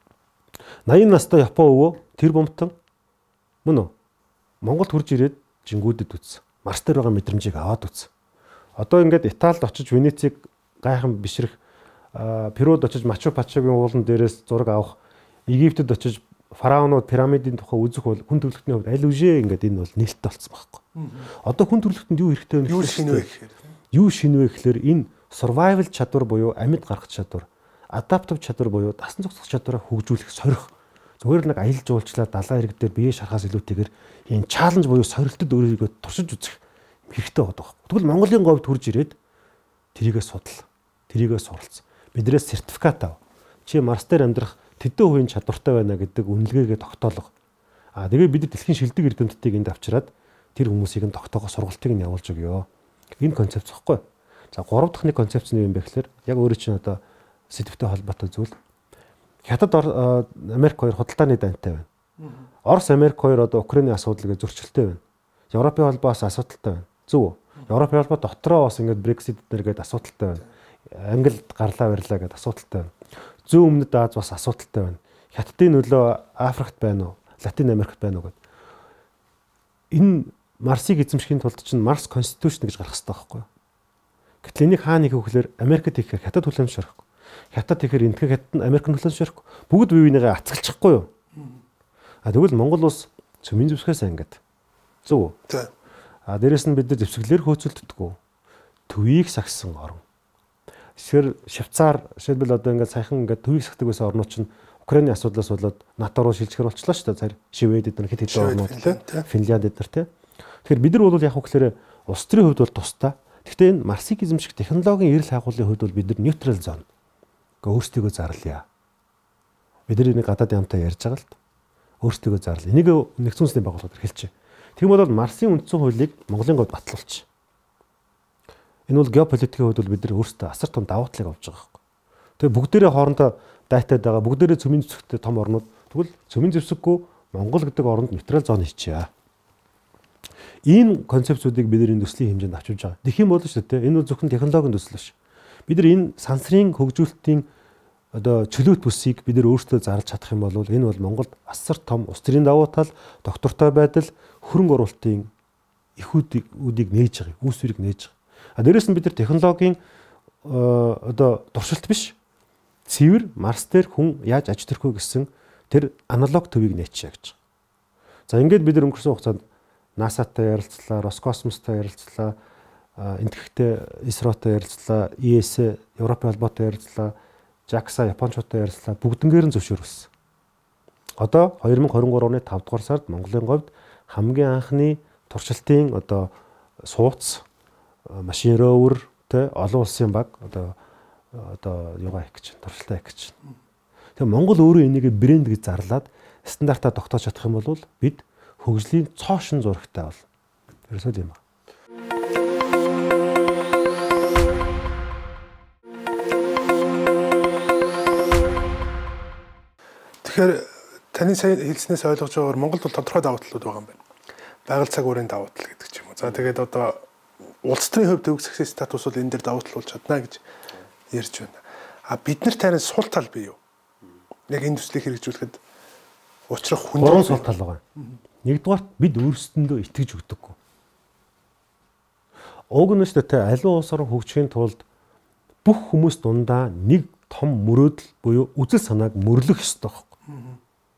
eighty настай Япон өвөө тэр бомтон мөн үү? Монголд хурж ирээд жингүүдэд үтсэн. Марс дээр байгаа мэдрэмжийг аваад үтсэн. Одоо ингээд Италид очиж Венецийг гайхан бишрэх, Перуд очиж Мачу Пачугийн уулан дээрээс зураг авах, Египтэд очиж фараонууд пирамидын тухай үзэх бол хүн төрөлхтний хувьд аль үжээ ингээд энэ бол нээлттэй болсон байхгүй. Одоо хүн төрөлхтөнд юу хэрэгтэй вэ? Юу шинэ вэ гэхээр? Юу шинэ вэ гэхээр энэ survival чадвар буюу амьд гарах чадвар, adaptive чадвар буюу дасан зогсох чадвараа хөгжүүлэх сорих. Зүгээр нэг аялал жуулчлал далайн иргэн дээр бие шарахаас илүүтэйгээр энэ чаленж буюу сорилтод өөрийгөө туршиж үзэх хэрэгтэй байдаг. Тэгвэл Монголын говьд хурж ирээд тэрийгээ судал, тэрийгээ суралц. Бидрээс сертификат ав. Чи Марс дээр амьдрах тэдэн хувийн чадвартай байна гэдэг үнэлгээгээ тогтоолго. Аа тэгээ бид нар дэлхийн шилдэг эрдэмтдийг энд авчираад тэр хүмүүсийг нь тогтоогоо сургалтыг нь явуулж өгье. Энэ концепц واخгүй. За гурав дахь нэг концепц нь юу юм бэ гэхээр яг өөрөө чинь одоо сэдвтэй холбоотой зүйл. Хятад Америк хоёр худалдааны дантай байна. Орос Америк хоёр одоо Украиний асуудал гэж зөрчилтэй байна. Европын холбоос асуудалтай байна. Зөв үү? Европын холбоо дотроо бас ингээд Brexit нэргээд асуудалтай байна. Англид гарлаа барьлаа гэдэг асуудалтай байна. Зүүн өмнөд Аз бас асуудалтай байна. Хятадын нөлөө Африкт байна уу? Латин Америкт байна уу гэдэг. Энэ Марсыг эзэмшихийн тулд чинь Марс Constitution гэж гарах хэрэгтэй байхгүй юу? Гэтэл энийг хаана хийх вэ гэхээр Америкт хийхээр хятад хүлэмж шорохгүй. Хятад хийхээр энтхэг хятад нь Америк хүлэмж шорохгүй. Бүгд бие бинийгээ ацгалчихгүй юу? А тэгвэл Монгол улс цөмийн зэвсгээс ангид. Зөв үү? Тийм. А дээрэс нь бид нар зэвсгэлээр хөөцөлддөггүй. Төвийг сагсан орн. Тэгэхээр Швейцар жишээлбэл одоо ингээд саяхан ингээд төвийг сагдаг байсан орнууд чинь Украины асуудлаас болоод НАТО руу шилжихэр болчлоо шүү дээ. Швед эдгээр хэд хэдэн орнууд тийм. Финлянд эдгээр тийм. Тэгэхээр бид нар бол яг хөглөөр улс төрийн хувьд бол тусдаа. Гэхдээ энэ марксизм шиг технологийн эрэл хайгуулын хувьд бол бид нар нейтрал зон. Гэхдээ өөрсдийгөө зарлая. Бид нар энийг гадаад ямтай ярьж байгаа л д. Өөрсдийгөө зарлая. Энийг нэгдсэн үндэсний байгууллагад хэлчихэ. Тийм бол Марксийн үндсэн хуулийг Монголын говьд батлуулчих. Энэ бол геополитикийн хувьд бол бид нар өөрсдөө асар том давуу талыг авч байгаа хэрэг. Тэгээ бүгдээрээ хоорондоо дайтаад байгаа. Бүгдээрээ цөмийн зэвсэгтэй том орнууд. Тэгвэл цөмийн зэвсэггүй Монгол гэдэг оронд нейтрал зон хийчихье. Энэ концепцуудыг бид нар энэ төслийн хэмжээнд авчиж байгаа. Тэгэх юм бол шүү дээ. Энэ бол зөвхөн технологийн төсөл биш. Бид нар энэ сансрын хөгжүүлэлтийн одоо чөлөөт бүсийг бид нар өөрсдөө зарлж чадах юм бол энэ бол Монголд асар том улс төрийн давуу тал, доктортой байдал, хөрөнгө оруулалтын их үүдийг нээж байгаа, үүсвэрийг нээж байгаа. А дээрэс нь бид нар технологийн одоо туршилт биш, цэвэр Марс дээр хүн яаж аж төрөх вэ гэсэн тэр аналог төвийг нээчихье гэж. За ингээд бид нар өнгөрсөн хугацаанд НАСА-тай ярилцлаа, Роскосмостой ярилцлаа, энтхэгтэй ИСРО-той ярилцлаа, и эс э Европын холбоотой ярилцлаа, жакса Япончуудтай ярилцлаа, бүгднгээр нь зөвшөөрсөн. Одоо две тысячи двадцать три оны тавд дугаар сард Монголын говьд хамгийн анхны туршилтын одоо сууц, машин ровер тэ олон улсын баг одоо одоо юугаа хийх гэж туршилтаа хийх гэж. Тэгээ Монгол өөрөө энийг брэнд гэж зарлаад стандартаа тогтоож чадах юм бол бид хөгжлийн цоошин зурагтай бол. Ерөөсөө юм байна. Тэгэхээр таны сайн хэлснээс ойлгож байгаагаар Монголд бол тодорхой давуу талууд байгаа юм байна. Байгаль цагуурын давуу тал гэдэг ч юм уу. За тэгээд одоо улс төрийн хувьд төгсгсөн статус бол энэ дээр давуу тал болж чадна гэж ярьж байна. А бид нар танаас сул тал бий юу? Яг энэ төслийг хэрэгжүүлэхэд учрах хүн гурван сул тал байгаа. Нэгдүгээр бид өөрсдөндөө итгэж өгдөггүй. Уг нь шүү дээ аливаа улс орон хөгжихийн тулд бүх хүмүүс дундаа нэг том мөрөөдөл буюу үзэл санааг мөрлөх ёстой байхгүй.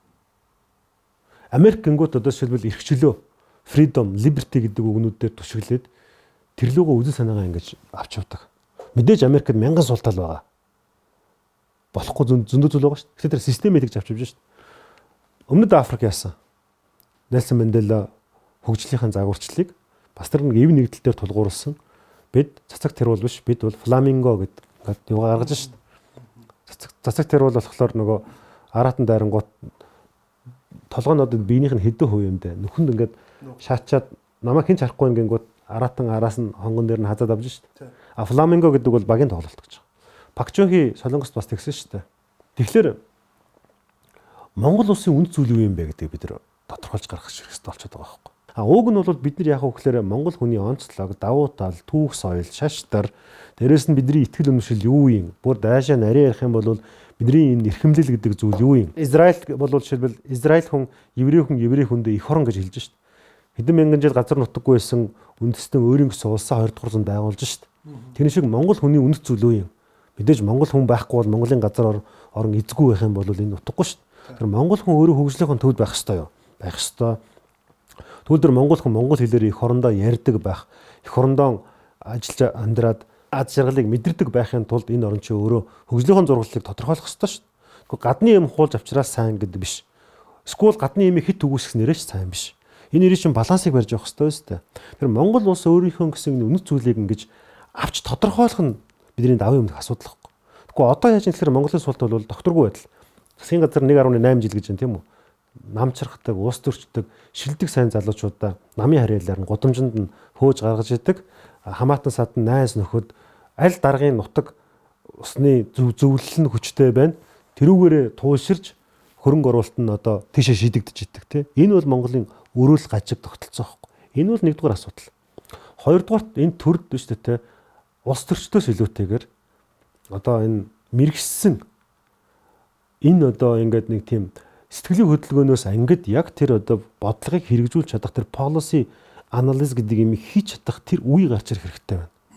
Америк гингүүд одоо жишээлбэл эрхчлөө, freedom, liberty гэдэг үгнүүдээр түшиглээд тэр лугаа үзэл санаагаа ингэж авч явдаг. Мэдээж Америкт мянган сул тал байгаа. Болохгүй зөндөө зүйл байгаа шүү дээ. Тэгэхээр тэр системийг гэж авч явж шүү дээ. Өмнөд Африк яасан. Нельсон Мандела хөгжлийнхаа загварчлалыг бас тэр нэг ив нэгдэлтээр тулгуурласан. Бид цацаг тэрүүл биш, бид бол фламинго гэдэг юугаар гаргаж шүү дээ. Цацаг тэрүүл болохоор нөгөө аратан дайрангууд толгойнуудад биенийх нь хэдэн хувь юм бэ? Нүхэнд ингээд шаачаад намайг хэн ч харахгүй ингэнгүүт аратан араас нь хонгон дээр нь хазаад авж шүү дээ. А фламинго гэдэг бол багийн тоглолт гэж. Пакчонхи Солонгост бас тэгсэн шүү дээ. Тэгэхээр Монгол улсын үнд зүйл юу юм бэ гэдэг бид нар тодорхойлж гаргах хэрэгтэй болчиход байгаа байхгүй. А уг нь бол бид нар яг хөглөөр Монгол хүний онцлог, давуу тал, түүх соёл, шаштар, дээрэс нь бидний итгэл үнэмшил юу юм? Бүр дайшаа нарийн ярих юм бол бидний энэ эрхэмлэл гэдэг зүйл юу юм? Израиль бол жишээлбэл Израиль хүн, еврей хүн, еврей хүндээ их орон гэж хэлж шít. Хэдэн мянган жил газар нутаггүй байсан үндэстэн өөрийн гэсэн улсаа хоёр дахь зам байгуулж шít. Тэр шиг Монгол хүний үнэт зүйл юу юм? Мэдээж Монгол хүн байхгүй бол Монголын газар орон эзгүй байх юм бол энэ утгагүй шít. Тэр Монгол хүн өөрөө хөгжлийнхэн төвд байх ёстой юу? Байх ёстой. Тэгвэл тэр Монгол хүн монгол хэлээр их орондоо ярьдаг байх, их орондоо ажиллаж амьдраад аз жаргалыг мэдэрдэг байхын тулд энэ орн чинь өөрөө хөгжлийнхөө зургалыг тодорхойлох ёстой шүү дээ. Гэхдээ гадны юм хуулж авчраас сайн гэдэг биш. Эсвэл гадны юм хит үгүйсгснээрээ ч сайн биш. Энэ нэрийн чинь балансыг барьж явах ёстой шүү дээ. Тэр Монгол улс өөрийнхөө гэсэн үнэт зүйлийг ингэж авч тодорхойлох нь бидний давын өмнөх асуудал байхгүй. Тэгэхгүй одоо яаж юм тэгэхээр Монголын султ бол докторгүй байдал. Засгийн газар нэг гаруй восемь жил гэж байна тийм үү? Намчрахдаг, уус төрчдөг, шилдэг сайн залуучуудаа намын харьяалаар нь гудамжинд нь хөөж гаргаж идэг. Хамаатан садан найз нөхөд аль даргын нутаг усны зөвлөл нь хүчтэй байна. Тэрүүгээрээ тууширж хөрөнгө оруулалт нь одоо тийшээ шидэгдэж идэг тийм. Энэ бол Монголын өрөөл гажиг тогтолцоо байхгүй. Энэ бол нэгдүгээр асуудал. Хоёрдугаарт энэ төрд биш үү те улс төрчдөөс илүүтэйгээр одоо энэ мэрэгсэн энэ одоо ингээд нэг тийм сэтгэлийн хөдөлгөөнөөс ангид яг тэр одоо бодлогыг хэрэгжүүлж чадах тэр policy analysis гэдэг юм хийж чадах тэр үе гарч ирэх хэрэгтэй байна.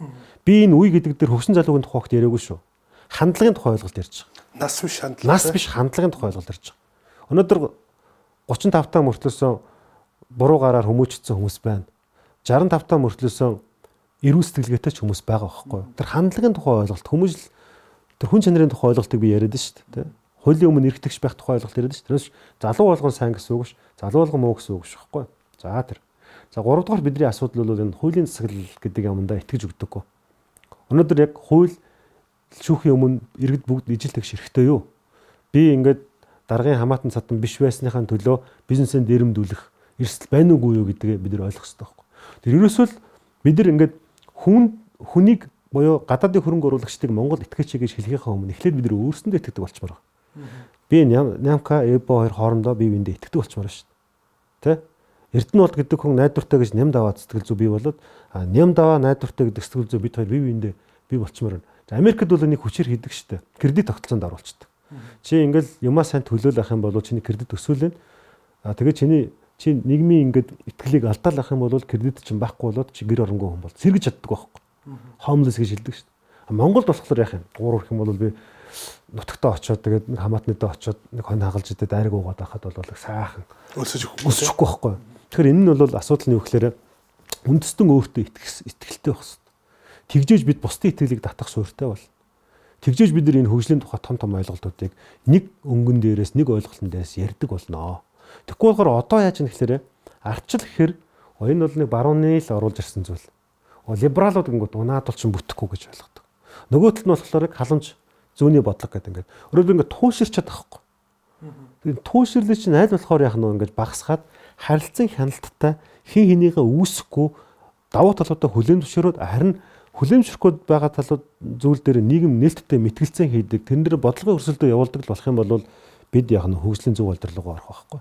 Би энэ үе гэдэг дээр хөгсөн залуугийн тухайд яриаггүй шүү. Хандлагын тухай ойлголт ярьж байгаа. Нас биш хандлага. Нас биш хандлагын тухай ойлголт ярьж байгаа. Өнөөдөр гучин тавь та мөртлөөсөн буруу гараар хүмүүжсэн хүмүүс байна. шестдесят тавь та мөртлөөсөн эрүү сэтгэлгээтэй ч хүмүүс байгаа байхгүй юу? Тэр хандлагын тухай ойлголт хүмүүс л тэр хүн чанарын тухай ойлголтыг би яриад шүү дээ. Хуулийн өмнө эргэтгэж байх тухай ойлголт яриад шүү. Тэрээс залуу болгон сайн гэсэн үг ш. Залуу болгон муу гэсэн үг ш байхгүй юу? За тэр. За гурав дахь бидний асуудал бол энэ хуулийн засаглал гэдэг юмдаа итгэж өгдөггүй. Өнөөдөр яг хууль шүүхийн өмнө иргэд бүгд ижил тэгш хэрэгтэй юу? Би ингээд даргын хамаатан цадан биш байсныхаа төлөө бизнесээ дээрэмдүүлэх эрсдэл байна уугүй юу гэдгээ бид нар ойлгох хэрэгтэй байхгүй. Тэр ерөөсөө л бид нар ингээд хүн хүнийг буюу гадаадын хөрөнгө оруулагчдыг Монгол итгэж гэж хэлхийнхаа өмнө эхлээд бид нар өөрсөндөө итгэдэг болчмоор байна. Би Нямка Эбо хоёр хоорондоо бие биендээ итгэдэг болчмоор шүү дээ. Тэ? Эрдэнэ бол гэдэг хүн найдвартай гэж ням даваа сэтгэл зүй бий болоод ням даваа найдвартай гэдэг сэтгэл зүй бид хоёр бие биендээ бий болчмоор байна. Америкт бол энийг хүчээр хийдэг шүү дээ. Кредит тогтолцоонд оруулцдаг. Чи ингээл юмаа сайн төлөөл авах юм бол чиний кредит өсөөлнө. А тэгээ чиний чи нийгмийн ингээд итгэлийг алдаал авах юм бол кредит чинь байхгүй болоод чи гэр оронгүй хүн бол сэргэж чаддаг байхгүй. Homeless гэж хэлдэг шүү дээ. Монголд болохоор яах юм? Гурав их юм бол би нутагтаа очиод тэгээд нэг хамаатныдаа очиод нэг хон хагалж идээд айраг уугаад байхад бол сайхан өсөж өсөхгүй байхгүй. Тэгэхээр энэ нь бол асуудал нь юу гэхээр үндэстэн өөртөө итгэлтэй байх хэрэгтэй. Тэгжээж бид бусдын итгэлийг татах суурьтай бол. Тэгжээж бид нар энэ хөгжлийн тухай том том ойлголтуудыг нэг өнгөн дээрээс нэг ойлголтын дээрээс ярьдаг болноо. Тэгэхгүй болохоор одоо яаж юм гэхээр арчил гэхээр энэ бол нэг барууны л оруулж ирсэн зүйл. Либералууд гингүүд унаад бол ч бүтэхгүй гэж ойлгодог. Нөгөө талд нь болохоор халамж зүүнний бодлого гэдэг ингээд өөрөөр ингээд тууширчаад байхгүй. Тэгээд тууширлыг чинь аль болохоор яах нь ингээд багасгаад харилцан хяналттай хин хэнийгээ үүсэхгүй давуу талуудаа хүлээн зөвшөөрөөд харин хүлээмжшрэхгүй байгаа талууд зүйл дээр нийгэм нээлттэй мэтгэлцэн хийдэг. Тэрэн дээр бодлогын өрсөлдөө явуулдаг болох юм бол бид яг нь хөгжлийн зөв удирдлага руу орох байхгүй.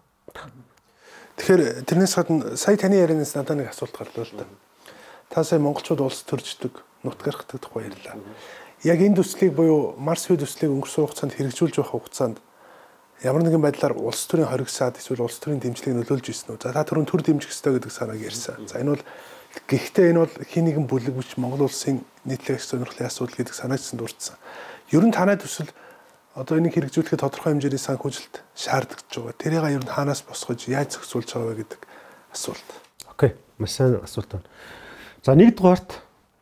Тэгэхээр тэрнээс гадна сая таны ярианаас надад нэг асуулт гарлаа л да. Та сая монголчууд улс төрждөг, нутгархдаг тухай ярьлаа. Яг энэ төслийг буюу Марс үе төслийг өнгөрсөн хугацаанд хэрэгжүүлж байх хугацаанд ямар нэгэн байдлаар улс төрийн хоригсаад эсвэл улс төрийн дэмжлэгийг нөлөөлж ирсэн үү? За та түрүүн төр дэмжих ёстой гэдэг санааг ярьсан. За энэ бол гэхдээ энэ бол хин нэгэн бүлэг биш Монгол улсын нийтлэг сонирхлын асуудал гэдэг санаачсан дурдсан. Ер нь танай төсөл одоо энийг хэрэгжүүлэхэд тодорхой хэмжээний санхүүжилт шаардлагач байгаа. Тэрийг ер нь хаанаас босгож яаж зохицуулж байгаа вэ гэдэг асуулт. Окей, маш сайн асуулт байна. За нэгдүгээрт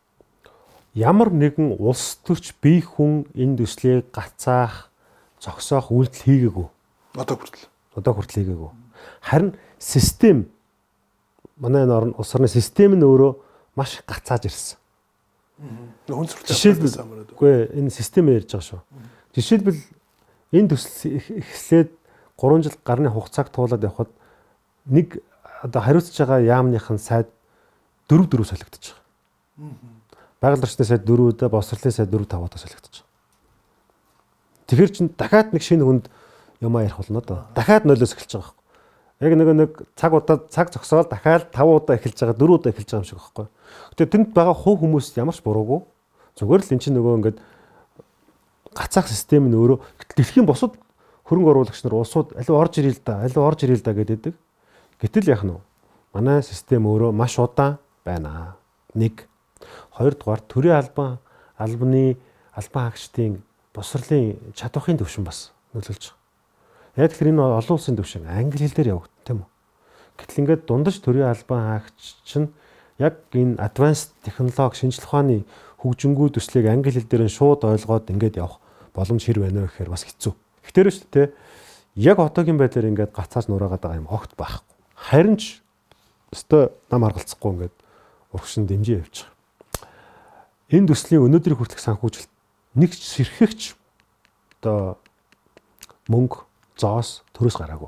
ямар нэгэн улс төрч бие хүн энэ төслийг гацаах, зогсоох үйлдэл хийгээгүй. Одоо хүртэл. Одоо хүртэл хийгээгүй. Харин систем манай энэ улс орны систем нь өөрөө маш гацааж ирсэн. Хүн сурталчилсан. Жишээлбэл үгүй энэ систем ярьж байгаа шүү. Жишээлбэл энэ төсөл эхлээд гурван жил гарны хугацааг туулаад явхад нэг одоо хариуцж байгаа яамныхан сайд дөрөв дөрөв солигдож байгаа. Байгаль орчны сайд дөрвүүдээ, босрлын сайд дөрөв тавуудаа солигдож байгаа. Тэгэхээр чин дахиад нэг шинэ хүнд юм ярих болно доо. Дахиад нойлоос эхэлж байгаа. Яг нэг нэг цаг удаа цаг зогсоод дахиад тав удаа эхэлж байгаа, дөрөв удаа эхэлж байгаа юм шиг байхгүй. Гэтэ тэнд байгаа хувь хүмүүс ямар ч буруугүй. Зүгээр л эн чинь нөгөө ингээд гацаах систем нь өөрөө дэлхийн бусад хөрөнгө оруулагч нар улсууд аливаа орж ирэл да, аливаа орж ирэл да гэдэг. Гэтэл яах нь вэ? Манай систем өөрөө маш удаан байна. Нэг. Хоёрдугаар төрийн албан, албаны албан хаагчдын босрлын чадвархын төвшин бас нөлөөлж байгаа. Яг тэгэхээр энэ олон улсын төвшин англи хэл дээр явагдсан тийм үү? Гэтэл ингээд дундаж төрийн албан хаагч чинь яг энэ advanced технологи, шинжлэх ухааны хөгжингүү төслийг англи хэл дээр нь шууд ойлгоод ингээд явах боломж хэр байна вэ гэхээр бас хэцүү. Гэхдээ шүү дээ. Яг одоогийн байдлаар ингээд гацааж нураагаад байгаа юм огт байхгүй. Харин ч өстой нам харгалцахгүй ингээд урагшин дэмжиж явж байгаа. Энэ төслийн өнөөдрийн хүртэлх санхүүжилт нэг сэрхэгч одоо мөнгө зоос төрөөс гараагүй.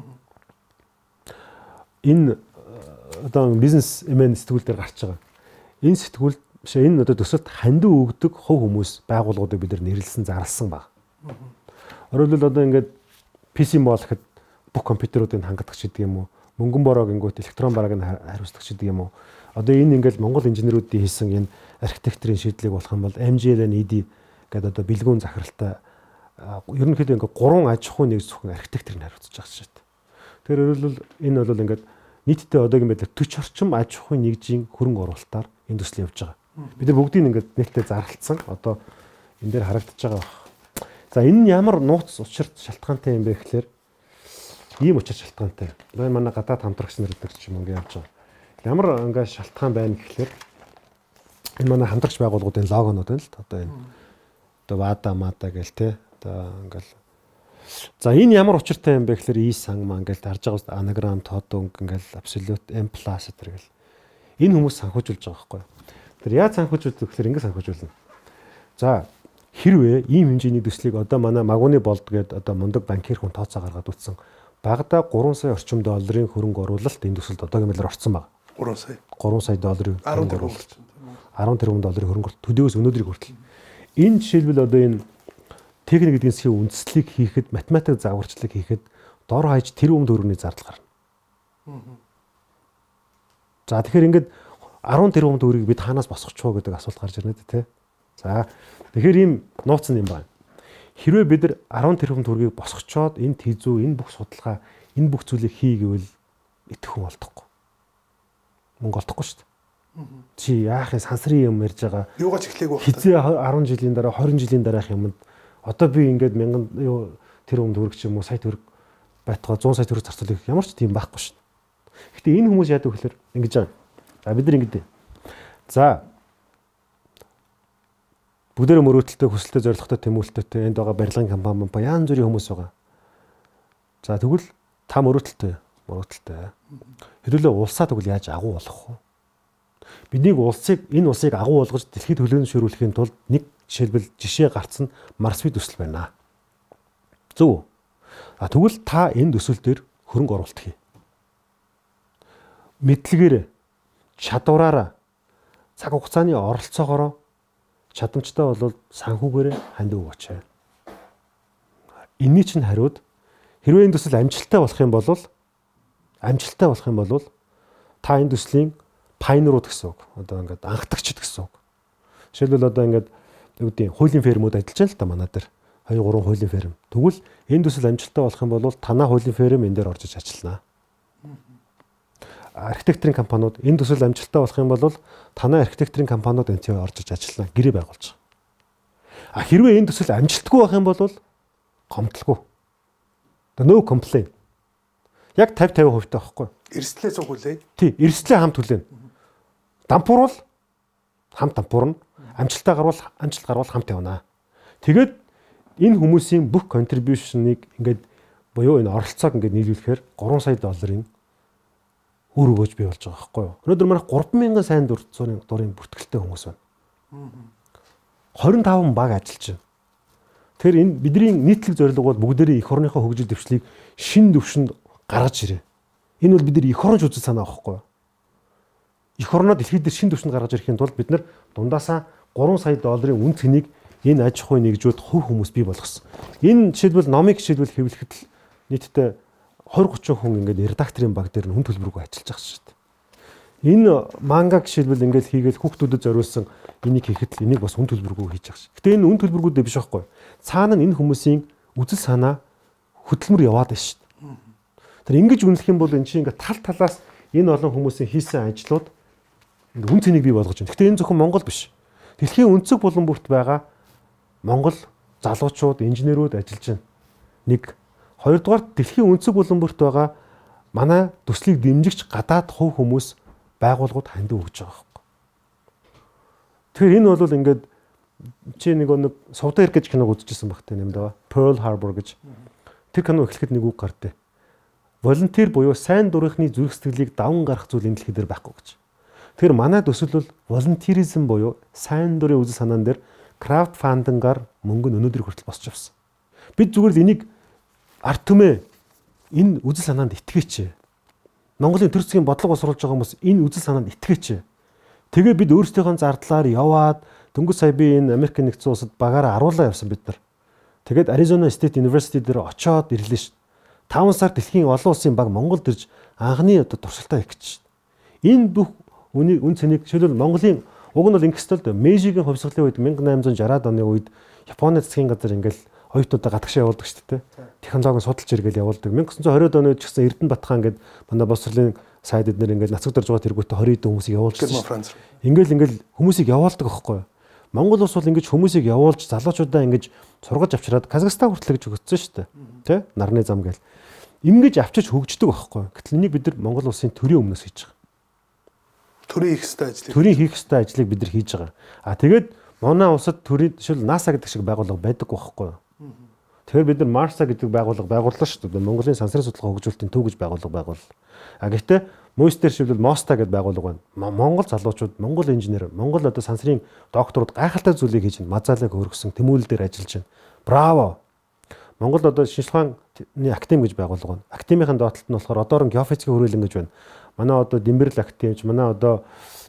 Энэ одоо бизнес эмэн сэтгүүл дээр гарч байгаа. Энэ сэтгүүл биш энэ одоо төсөлд хандив өгдөг хувь хүмүүс байгууллагуудыг бид нар нэрлсэн зарласан баг. Өөрөөр хэлбэл одоо ингээд пи си мол гэхэд бүх компьютеруудыг хангадаг ч гэдэг юм уу? Мөнгөн бороо гингүүт электрон барааг нь хариуцдаг ч гэдэг юм уу? Одоо энэ ингээд Монгол инженеруудын хийсэн энэ архитектурын шийдлийг болох юм бол эм жи эл эн и ди гэдэг одоо бэлгүүн захиралтай ерөнхийдөө ингээд гурван аж ахуй нэг зөвхөн архитекторыг хариуцж байгаа шүү дээ. Тэгэхээр өөрөлдвөл энэ бол ингээд нийтдээ одоогийн байдлаар төч орчим аж ахуй нэгжийн хөрөнгө оруулалтаар энэ төсөл явж байгаа. Бид нар бүгдийг ингээд нээлттэй зарлцсан. Одоо энэ дээр харагдаж байгаа байна. За энэ нь ямар нууц учир шалтгаантай юм бэ гэхээр ийм учир шалтгаантай. Одоо манай гадаад хамтрагч нар гэдэг ч юм ингээд явж байгаа. Ямар ингээд шалтгаан байна гэхээр энэ манай хамтрагч байгууллагуудын логонууд байна л одоо энэ одоо вада мада гэл те одоо ингээд за энэ ямар учиртай юм бэ гэхээр и сан ман гэл харж байгаа анаграм тодонг ингээд absolute m plus гэдэг гэл энэ хүмүүс санхүүжүүлж байгаа байхгүй. Тэр яаж санхүүжүүлдэг гэхээр ингээд санхүүжүүлнэ. За хэрвээ ийм хэмжээний төслийг одоо манай Магуны болд гээд одоо мундаг банкир хүн тооцоо гаргаад үтсэн багада гурван сая орчим долларын хөрөнгө оруулалт энэ төсөлд одоогийн байдлаар орсон байна. гурван сая. гурван сая долларын арван тэрбум арван тэрбум долларын хөрөнгө төдөөс өнөөдрийг хүртэл. Энэ жишээлбэл одоо энэ техник эдийн засгийн үндэслэлийг хийхэд математик загварчлалыг хийхэд дор хаяж тэрбум төгрөгийн зардал гарна. За тэгэхээр ингээд арван тэрбум төгрөгийг бид хаанаас босгоч вэ гэдэг асуулт гарч ирнэ тэ. За тэгэхээр ийм нууц нь юм байна. Хэрвээ бид нар арван тэрбум төгрөгийг босгочоод энэ тийзүү энэ бүх судалгаа энэ бүх зүйлийг хий гэвэл итгэх хүн олдохгүй. Мөнгө олдохгүй шүү дээ. Чи яах юм сансрын юм ярьж байгаа. Юугаач эхлэегүй байна. Хизээ арван жилийн дараа хорин жилийн дараах юмд одоо би ингээд мянган тэрбум төгрөг ч юм уу сая төгрөг байтугай зуун сая төгрөг зарцуулах ямар ч тийм байхгүй шүү дээ. Гэхдээ энэ хүмүүс яадаг вэхээр ингэж байгаа. За бид нар ингэдэ. За бүгдээрээ мөрөөдөлтөй хүсэлтэд зорилготой тэмүүлэлттэй энд байгаа барилгын компани ба янз бүрийн хүмүүс байгаа. За тэгвэл та мөрөөдөлтөй мөрөөдөлтөй. Хэдүүлээ улсаа тэгвэл яаж агуу болгох вэ? Бидний улсыг энэ улсыг агуу болгож дэлхийд төлөөлшөөрүүлэхийн тулд нэг жишээлбэл жишээ гарцсан Марсвид төсөл байна. Зөв. А тэгвэл та энэ төсөл дээр хөрөнгө оруулалт хий. Мэдлэгээр чадвараараа цаг хугацааны оролцоогоор чадамжтай бол санхүүгээр ханд өгөөч. Энийн чинь хариуд хэрвээ энэ төсөл амжилттай болох юм бол амжилттай болох юм бол та энэ төслийн пайнерууд гэсэн үг. Одоо ингээд анхдагчд гэсэн үг. Жишээлбэл одоо ингээд юу гэдэг хуулийн фермүүд ажиллаж байна л та манай дээр хоёр гурван хуулийн ферм. Тэгвэл энэ төсөл амжилттай болох юм бол танаа хуулийн ферм энэ дээр орж иж ажиллана. Архитектурын компаниуд энэ төсөл амжилттай болох юм бол танай архитектурын компаниуд энэ цэвэр орж иж ажиллана. Гэрээ байгуулж байгаа. А хэрвээ энэ төсөл амжилтгүй байх юм бол гомдлгүй. The no complaint. Яг тавь тавь хувьтай байхгүй. Эрсдлээ цуг хүлээ. Тий, эрсдлээ хамт хүлээнэ. Дампуурвал хамт дампуурна. Амжилтаа гарвал амжилт гарвал хамт явна. Тэгээд энэ хүмүүсийн бүх contribution-ыг ингээд буюу энэ оролцоог ингээд нийлүүлэхээр гурван сая долларын үр өгөөж бий болж байгаа байхгүй юу. Өнөөдөр манайх гурван мянган сайн дурын дурын бүртгэлтэй хүмүүс байна. хорин таван баг ажиллаж байна. Тэгэхээр энэ бидний нийтлэг зорилго бол бүгдээрээ эх орныхоо хөгжил дэвшлийг шин төвшөнд гаргаж ирээ. Энэ бол бидний эх оронч үзэл санаа байхгүй юу. Эх орноо дэлхийд дээр шин төвшөнд гаргаж ирэхийн тулд бид нар дундаасаа гурван сая долларын үн цэнийг энэ аж ахуйн нэгжүүд хувь хүмүүс бий болгосон. Энэ жишээлбэл номыг жишээлбэл хэвлэхэд л нийтдээ двадцать тридцать хүн ингээд редакторын баг дээр хүн төлбөргүй ажиллаж байгаа шүү дээ. Энэ мангаг жишээлбэл ингээд хийгээл хүүхдүүдэд зориулсан энийг хийхэд л энийг бас хүн төлбөргүй хийж байгаа шүү. Гэтэ энэ хүн төлбөргүүдээ биш байхгүй. Цаана нь энэ хүмүүсийн үзэл санаа хөдөлмөр яваад байна шүү дээ. Тэр ингэж үнэлэх юм бол энэ чинь ингээд тал талаас энэ олон хүмүүсийн хийсэн ажлууд үн цэнийг бий болгож байна. Гэтэ энэ зөвхөн Монгол биш. Дэлхийн өнцөг булан бүрт байгаа Монгол залуучууд, инженерүүд ажиллаж байна. Нэг хоёрдугаар дэлхийн өнцөг булан бүрт байгаа манай төслийг дэмжигч гадаад хувь хүмүүс байгууллагууд ханд өгж байгаа хэрэг. Тэгэхээр энэ бол ингээд чи нэг нэг Сувдаар гэж киног үзчихсэн багтай юм даа. Pearl Harbor гэж. Тэр кино эхлэхэд нэг үг гардыг. Волонтер буюу сайн дурынхны зүрх сэтгэлийг даван гарах зүйл энэ дэлхий дээр байхгүй гэж. Тэгэхээр манай төсөл бол волонтеризм буюу сайн дурын үзэл санаан дээр крафт фандингаар мөнгө нь өнөөдөр хүртэл босч авсан. Бид зүгээр л энийг арт түмээ энэ үзэл санаанд итгэээч. Монголын төр засгийн бодлого босруулж байгаа хүмүүс энэ үзэл санаанд итгэээч. Тэгээ бид өөрсдийнхөө зардлаар яваад дөнгөж сая би энэ Америк нэгдсэн улсад багаараа аруулаа явсан бид нар. Тэгээд Arizona State University дээр очоод ирлээ шүү. таван сар дэлхийн олон улсын баг Монголд ирж анхны одоо туршилтаа хийх гэж. Энэ бүх үнийг үн цэнийг жишээлбэл Монголын уг нь бол ингэстэлд Мэйжигийн хувьсгалын үед 천tám шестьдесят оны үед Японы засгийн газар ингээл оюутнуудаа гадагшаа явуулдаг шүү дээ. Технологийн судалж иргээл явуулдаг. 천구백오십 оны үед ч гэсэн Эрдэнэ Батхан гэдэг манай боловсролын Сая бид нэр ингээл нацаг дорж байгаа тэргүүтээ хорийн хэдэн хүмүүсийг явуулчихсан. Герман Франц. Ингээл ингээл хүмүүсийг явуулдаг байхгүй юу? Монгол улс бол ингэж хүмүүсийг явуулж залуучуудаа ингэж сургаж авчираад Казахстан хүртэл гэж өгсөн шүү дээ. Тэ? Нарны зам гээл. Ингэж авчиж хөгждөг байхгүй юу? Гэтэл энийг бид нар Монгол улсын төрийн өмнөөс хийж байгаа. Төрийн хийх ёстой ажлыг. Төрийн хийх ёстой ажлыг бид нар хийж байгаа. А тэгээд манай улсад төрийн жишээл NASA гэдэг шиг байгууллага байдаггүй байхгүй юу? Тэгэхээр бид нар Марса гэдэг байгууллага байгууллаа шүү дээ. Монголын сансрын судалгаа хөгжүүлэлтийн төв гэж байгууллага байгууллаа. А гэхдээ Мөстер шивлэл Моста гэдэг байгууллага байна. Монгол залуучууд, Монгол инженер, Монгол одоо сансрын докторууд гайхалтай зүйлийг хийж байна. Мазалыг хөргсөн, тэмүүлэл дээр ажиллаж байна. Браво. Монгол одоо шинжлэх ухааны академи гэж байгууллага байна. Академийн доотлолт нь болохоор одоорн геофизикийн хүрээлэн гэж байна. Манай одоо Дэмбэрэл академич, манай одоо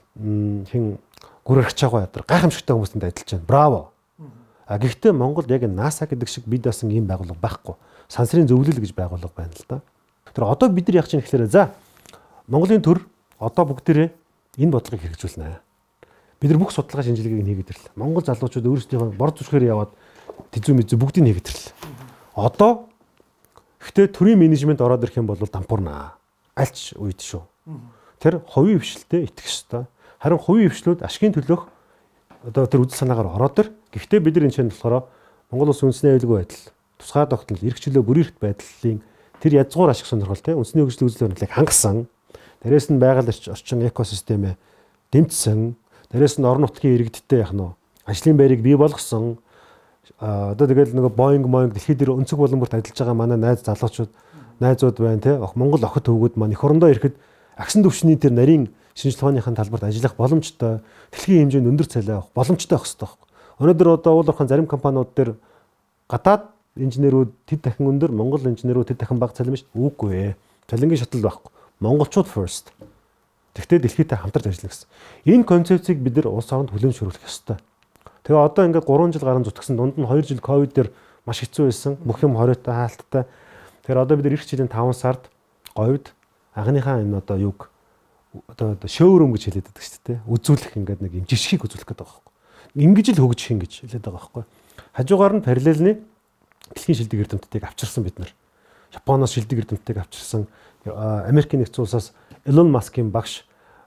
хин гүр архич байгаа ядар гайхамшигтай хүмүүстэй ажиллаж байна. Браво. А гэхдээ Монгол яг NASA гэдэг шиг бид басан ийм байгууллага байхгүй. Сансрын зөвлөл гэж байгууллага байна л да. Тэр одоо бид нар яг чинь гэхээр за Монголын төр одоо бүгдээрээ энэ бодлогыг хэрэгжүүлнэ. Бид нар бүх судалгаа шинжилгээг хийгээд ирлээ. Монгол залуучууд өөрсдийнхөө бор зүрхээр яваад тэзүү мэдзүү бүгдийг хийгээд ирлээ. Одоо гэхдээ төрийн менежмент ороод ирэх юм бол дампуурнаа. Альч үед шүү. Тэр хувийн хвшилтэд итгэх ёстой. Харин хувийн хвшлүүд ашигын төлөх одоо тэр үйл санаагаар ороод ир. Гэхдээ бид нар энэ чинь болохоор Монгол улс үндэсний аюулгүй байдал, тусгай тогтнол, эрх чөлөө бүрийн эрхт байдлын тэр язгуур ашиг сонирхол те үндэсний хөгжлийн үзэл баримтлалыг хангасан. Дээрээс нь байгаль орчин экосистемээ дэмжсэн. Дээрээс нь орон нутгийн иргэдтэй яах нь ажлын байрыг бий болгосон. Одоо тэгэл нөгөө Boeing Boeing дэлхийд дээр өнцөг боломжт ажиллаж байгаа манай найз залуучууд найзууд байна те Монгол охид хөвгүүд маань эх орондоо ирэхэд агсан төвшний тэр нарийн шинжилгээ ухааны талбарт ажиллах боломжтой дэлхийн хэмжээнд өндөр цалин авах боломжтой байх хэрэгтэй байхгүй. Өнөөдөр одоо уул уурхайн зарим компаниуд дээр гадаад инженерүүд тэд дахин өндөр, Монгол инженерүүд тэд дахин бага цалин биш үгүй ээ. Цалингийн шатал байхгүй. Монголчууд first. Тэгвэл дэлхийдээ хамтарч ажиллана гэсэн. Энэ концепцийг бид нар улс оронд хүлээмжшүүлэх ёстой. Тэгээ одоо ингээд гурван жил гарan зүтгэсэн дунд нь хоёр жил ковид дээр маш хэцүү байсан. Бүх юм хориотой хаалттай. Тэгэхээр одоо бид нар эх жилийн таван сард говьд анхныхаа энэ одоо юг одоо шоурум гэж хэлээд байдаг шүү дээ. Үзүүлэх ингээд нэг юм жишгийг үзүүлэх гэдэг байгаа байхгүй. Ингэж л хөгжих юм гэж хэлээд байгаа байхгүй. Хажуугаар нь параллельны дэлхийн шилдэг эрдэмтдийг авчирсан бид нар. Японоос шилдэг эрдэмтдийг авчирсан. Америкийн нэгдсэн улсаас Elon Musk-ийн багш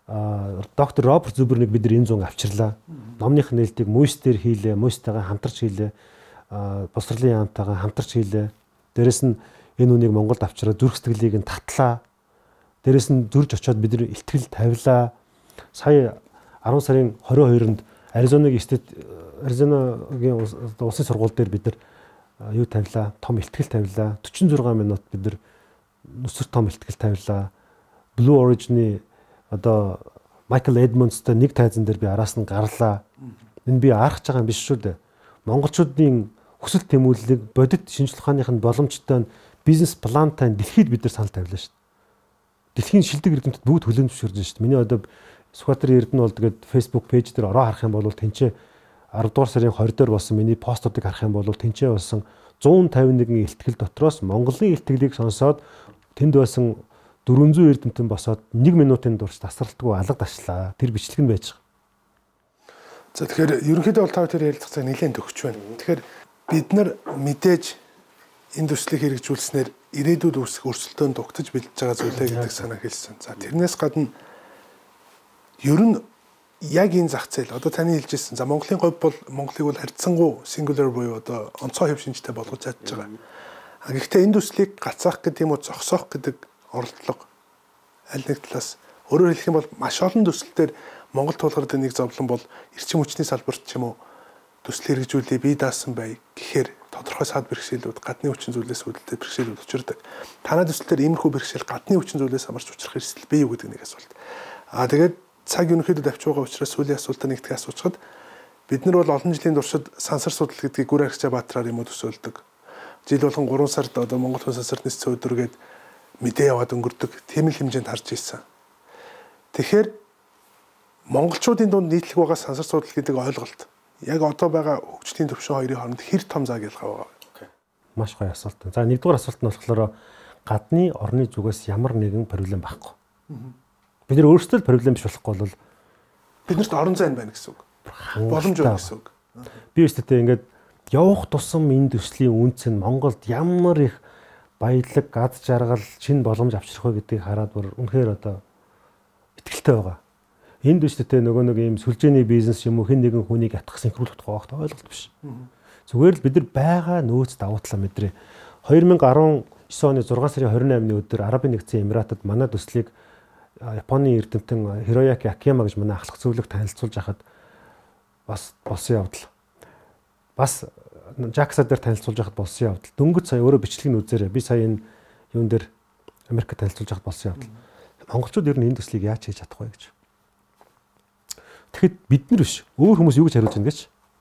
доктор Роберт Зубернийг бид нар энэ зүүн авчирлаа. Номных нээлтийг Мөстер хийлээ, Мөсттэйгээ хамтарч хийлээ. Босрлын яамтайгаа хамтарч хийлээ. Дээрэс нь энэ үнийг Монголд авчираад зүрх сэтгэлийг нь татлаа. Дээрэс нь зурж очиод бид нар ихтгэл тавилаа. Сая арван сарын хорин хоёрнд Аризонагийн стэт Аризонагийн улсын сургууль дээр бид нар юу тавилаа? Том ихтгэл тавилаа. дөрвөн зургаан минут бид нар нүсэр том ихтгэл тавилаа. Blue Origin-ы одоо Michael Edmonds-тай нэг тайзан дээр би араас нь гарлаа. Энэ би арахж байгаа юм биш шүү дээ. Монголчуудын хүсэл тэмүүллийг бодит шинжлэх ухааных нь боломжтой бизнес плантай дэлхийд бид нар санал тавилаа шүү дээ. Дэлхийн шилдэг эрдэмтэд бүгд хүлээн зөвшөөрж шүү дээ. Миний одоо Сүхбаатарын Эрдэнэ бол тэгээд Facebook пэйж дээр ороо харах юм бол тэнцээ арав дугаар сарын хоёр дээр болсон миний постуудыг харах юм бол тэнцээ болсон зуун тавин нэгэн ихтгэл дотроос Монголын ихтгэлийг сонсоод тэнд байсан дөрвөн зуун эрдэмтэн босоод нэг минутын турш тасралтгүй алга ташлаа. Тэр бичлэг нь байж байгаа. За тэгэхээр ерөнхийдөө бол тав тэр ярилцах цаг нэлээд төгсч байна. Тэгэхээр бид нар мэдээж энэ төслийг хэрэгжүүлснээр ирээдүйд үүсэх өрсөлдөөнд дугтаж бэлдэж байгаа зүйлээ гэдэг санаа хэлсэн. За тэрнээс гадна ер нь яг энэ зах зээл одоо таны хэлжсэн. За Монголын говь бол Монголыг бол харьцангуй singular буюу одоо онцгой хэв шинжтэй болгож чадж байгаа. А гэхдээ энэ төслийг гацаах гэдэг юм уу зогсоох гэдэг оролдлого аль нэг талаас өөрөөр хэлэх юм бол маш олон төслөлтөөр Монгол тулгардаг нэг зовлон бол эрчим хүчний салбарт ч юм уу төсөл хэрэгжүүлээ бие даасан бай гэхээр тодорхой сад бэрхшээлүүд гадны хүчин зүйлээс үүдэлтэй бэрхшээлүүд учирдаг. Танай төслөлтөөр иймэрхүү бэрхшээл гадны хүчин зүйлээс амарч учрах эрсдэл бий юу гэдэг нэг асуулт. Аа тэгээд цаг ерөнхийдөө давч байгаа учраас сүүлийн асуултаа нэгтгэх асуучхад бид нар бол олон жилийн туршид сансар судал гэдгийг гүр архичаа баатраар юм уу төсөөлдөг. Жил болгон гурван сард одоо Монгол хүн сансар нийцсэн өдрөгээд мэдээ яваад өнгөрдөг. Тийм л хэмжээнд харж ийсэн. Тэгэхээр монголчуудын дунд нийтлэг байгаа сансар судал гэдэг ойлголт яг одоо байгаа хөгжлийн төвшин хоёрын хооронд хэр том заг ялгаа байгаа вэ? Маш гоё асуулт. За нэгдүгээр асуулт нь болохоор гадны орны зүгээс ямар нэгэн проблем байхгүй. Бид нар өөрсдөө л проблем биш болохгүй бол биднэрт орон зай байна гэсэн үг. Боломж байна гэсэн үг. Би өөртөө ингээд явах тусам энэ төслийн үнц нь Монголд ямар их баялаг, гад жаргал, шин боломж авчрах вэ гэдгийг хараад бүр үнэхээр одоо байдалтай байгаа. Энд биш тэ нөгөө нэг юм сүлжээний бизнес юм уу хэн нэгэн хүнийг ятгах синхруулах тухайх ойлголт биш. Зүгээр л бид нар байгаа нөөц давуу талаа мэдрээ. две тысячи десять оны зургаан сарын двадцать eighны өдөр Арабын нэгдсэн Эмиратад манай төслийг Японы эрдэмтэн Хирояки Акияма гэж манай ахлах зөвлөх танилцуулж хахад бас болсон явдал. Бас Жакса дээр танилцуулж хахад болсон явдал. Дөнгөж сая өөрөө бичлэгийн үзээрээ би сая энэ юун дээр Америкт танилцуулж хахад болсон явдал. Монголчууд ер нь энэ төслийг яаж хийж чадах вэ гэж. Тэгэхэд бид нар биш. Өөр хүмүүс юу гэж хариулж байгаа гэж.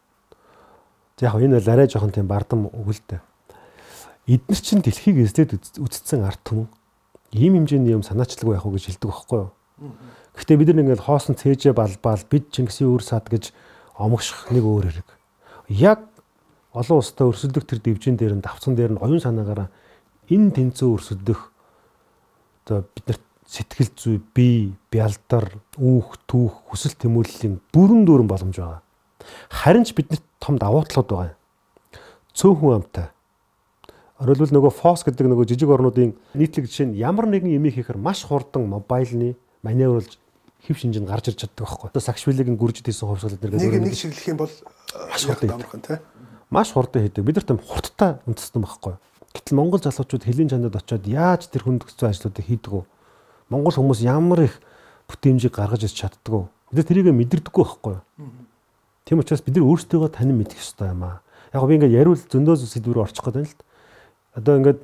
Яг энэ бол арай жоохон тийм бардам өгөлтэй. Эдгээр чинь дэлхийг эзлээд үтцсэн ард түмэн ийм хэмжээний юм санаачлаггүй явах уу гэж хэлдэг байхгүй юу. Гэхдээ бид нар ингээл хоосон цээжээ балбаал бид Чингисийн үр сад гэж омгших нэг өөр хэрэг. Яг олон улстай өрсөлдөх тэр дэвжин дээр нь давцсан дээр нь оюун санаагаараа энэ тэнцүү өрсөлдөх одоо бид нарт сэтгэл зүй, бие, бялдар, үүх, түүх, хүсэл тэмүүллийн бүрэн дүүрэн боломж байгаа. Харин ч биднэрт том давуу талууд байгаа. Цөөхөн амтай. Оролбол нөгөө фос гэдэг нөгөө жижиг орнуудын нийтлэг жишээ нь ямар нэгэн юм хийхээр маш хурдан мобайлны маневрлж хэв шинжинд гарч ирж чаддаг байхгүй. Одоо сагшвилгийн гүржид хийсэн хувьсгал гэдэг нэг нэг шиглэх юм бол маш хурдан амархан тий. Маш хурдан хийдэг. Бид нар том хурдтай үндэстэн байхгүй. Гэтэл Монгол залуучууд хэлийн чанад очиод яаж тэр хүндгцэн ажлуудыг хийдэг вэ? Монгол хүмүүс ямар их бүтээмжийг гаргаж ирч чаддаг вэ? Бид нар тэрийг мэдэрдэггүй байхгүй. Тийм учраас бид нар өөрсдөө танин мэдэх ёстой юм аа. Яг би ингээд яриул зөндөө сэдвээр орчих гэдэг юм л. Одоо ингээд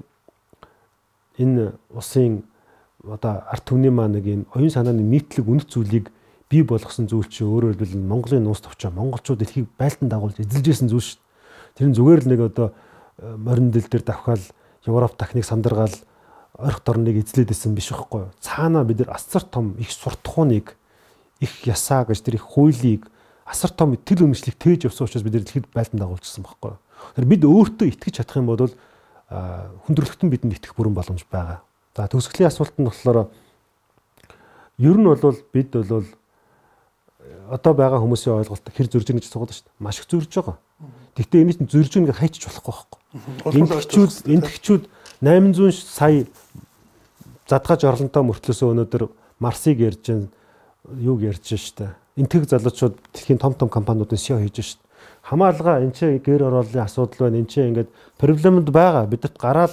энэ улсын одоо ард түмний маа нэг энэ оюун санааны нийтлэг үнэт зүйлийг бий болгосон зүйл чи өөрөөр хэлбэл Монголын нуус товчоо монголчууд дэлхийг байлдан дагуулж эзэлжсэн зүйл шүү дээ. Тэр нь зүгээр л нэг одоо морин дэл дээр давхаал Европ дахныг сандаргаал орхит орныг эзлээд исэн биш байхгүй юу. Цаанаа бид нар асар том их суртахууныг их ясаа гэж тэр их хуулийг асар том тэл өмчлийг тээж явсан учраас бид нар дэлхийд байлдан дагуулжсэн байхгүй юу. Тэр бид өөртөө итгэж чадах юм бол хүндрэлтэн бидэнд итгэх бүрэн боломж байгаа. За төгсгөлийн асуултанд болохоор ер нь бол бид бол одоо байгаа хүмүүсийн ойлголт хэр зөрж байгаа гэж асуугаад шүү дээ. Маш их зөрж байгаа. Гэхдээ энийг зөрж байгаа ингээ хайчиж болохгүй байхгүй. Энэ хчүүд энэ хчүүд восемь hundred сая задгаж орлонтой мөртлөөсөө өнөөдөр Марсыг ярьж гэн юуг ярьж штэ. Энтэг залуучууд дэлхийн том том компаниудын си и о хийж штэ. Хамаалгаа энэ ч гэр орооллын асуудал байна. Энэ ч ингээд проблемд байгаа. Бидэрт гараал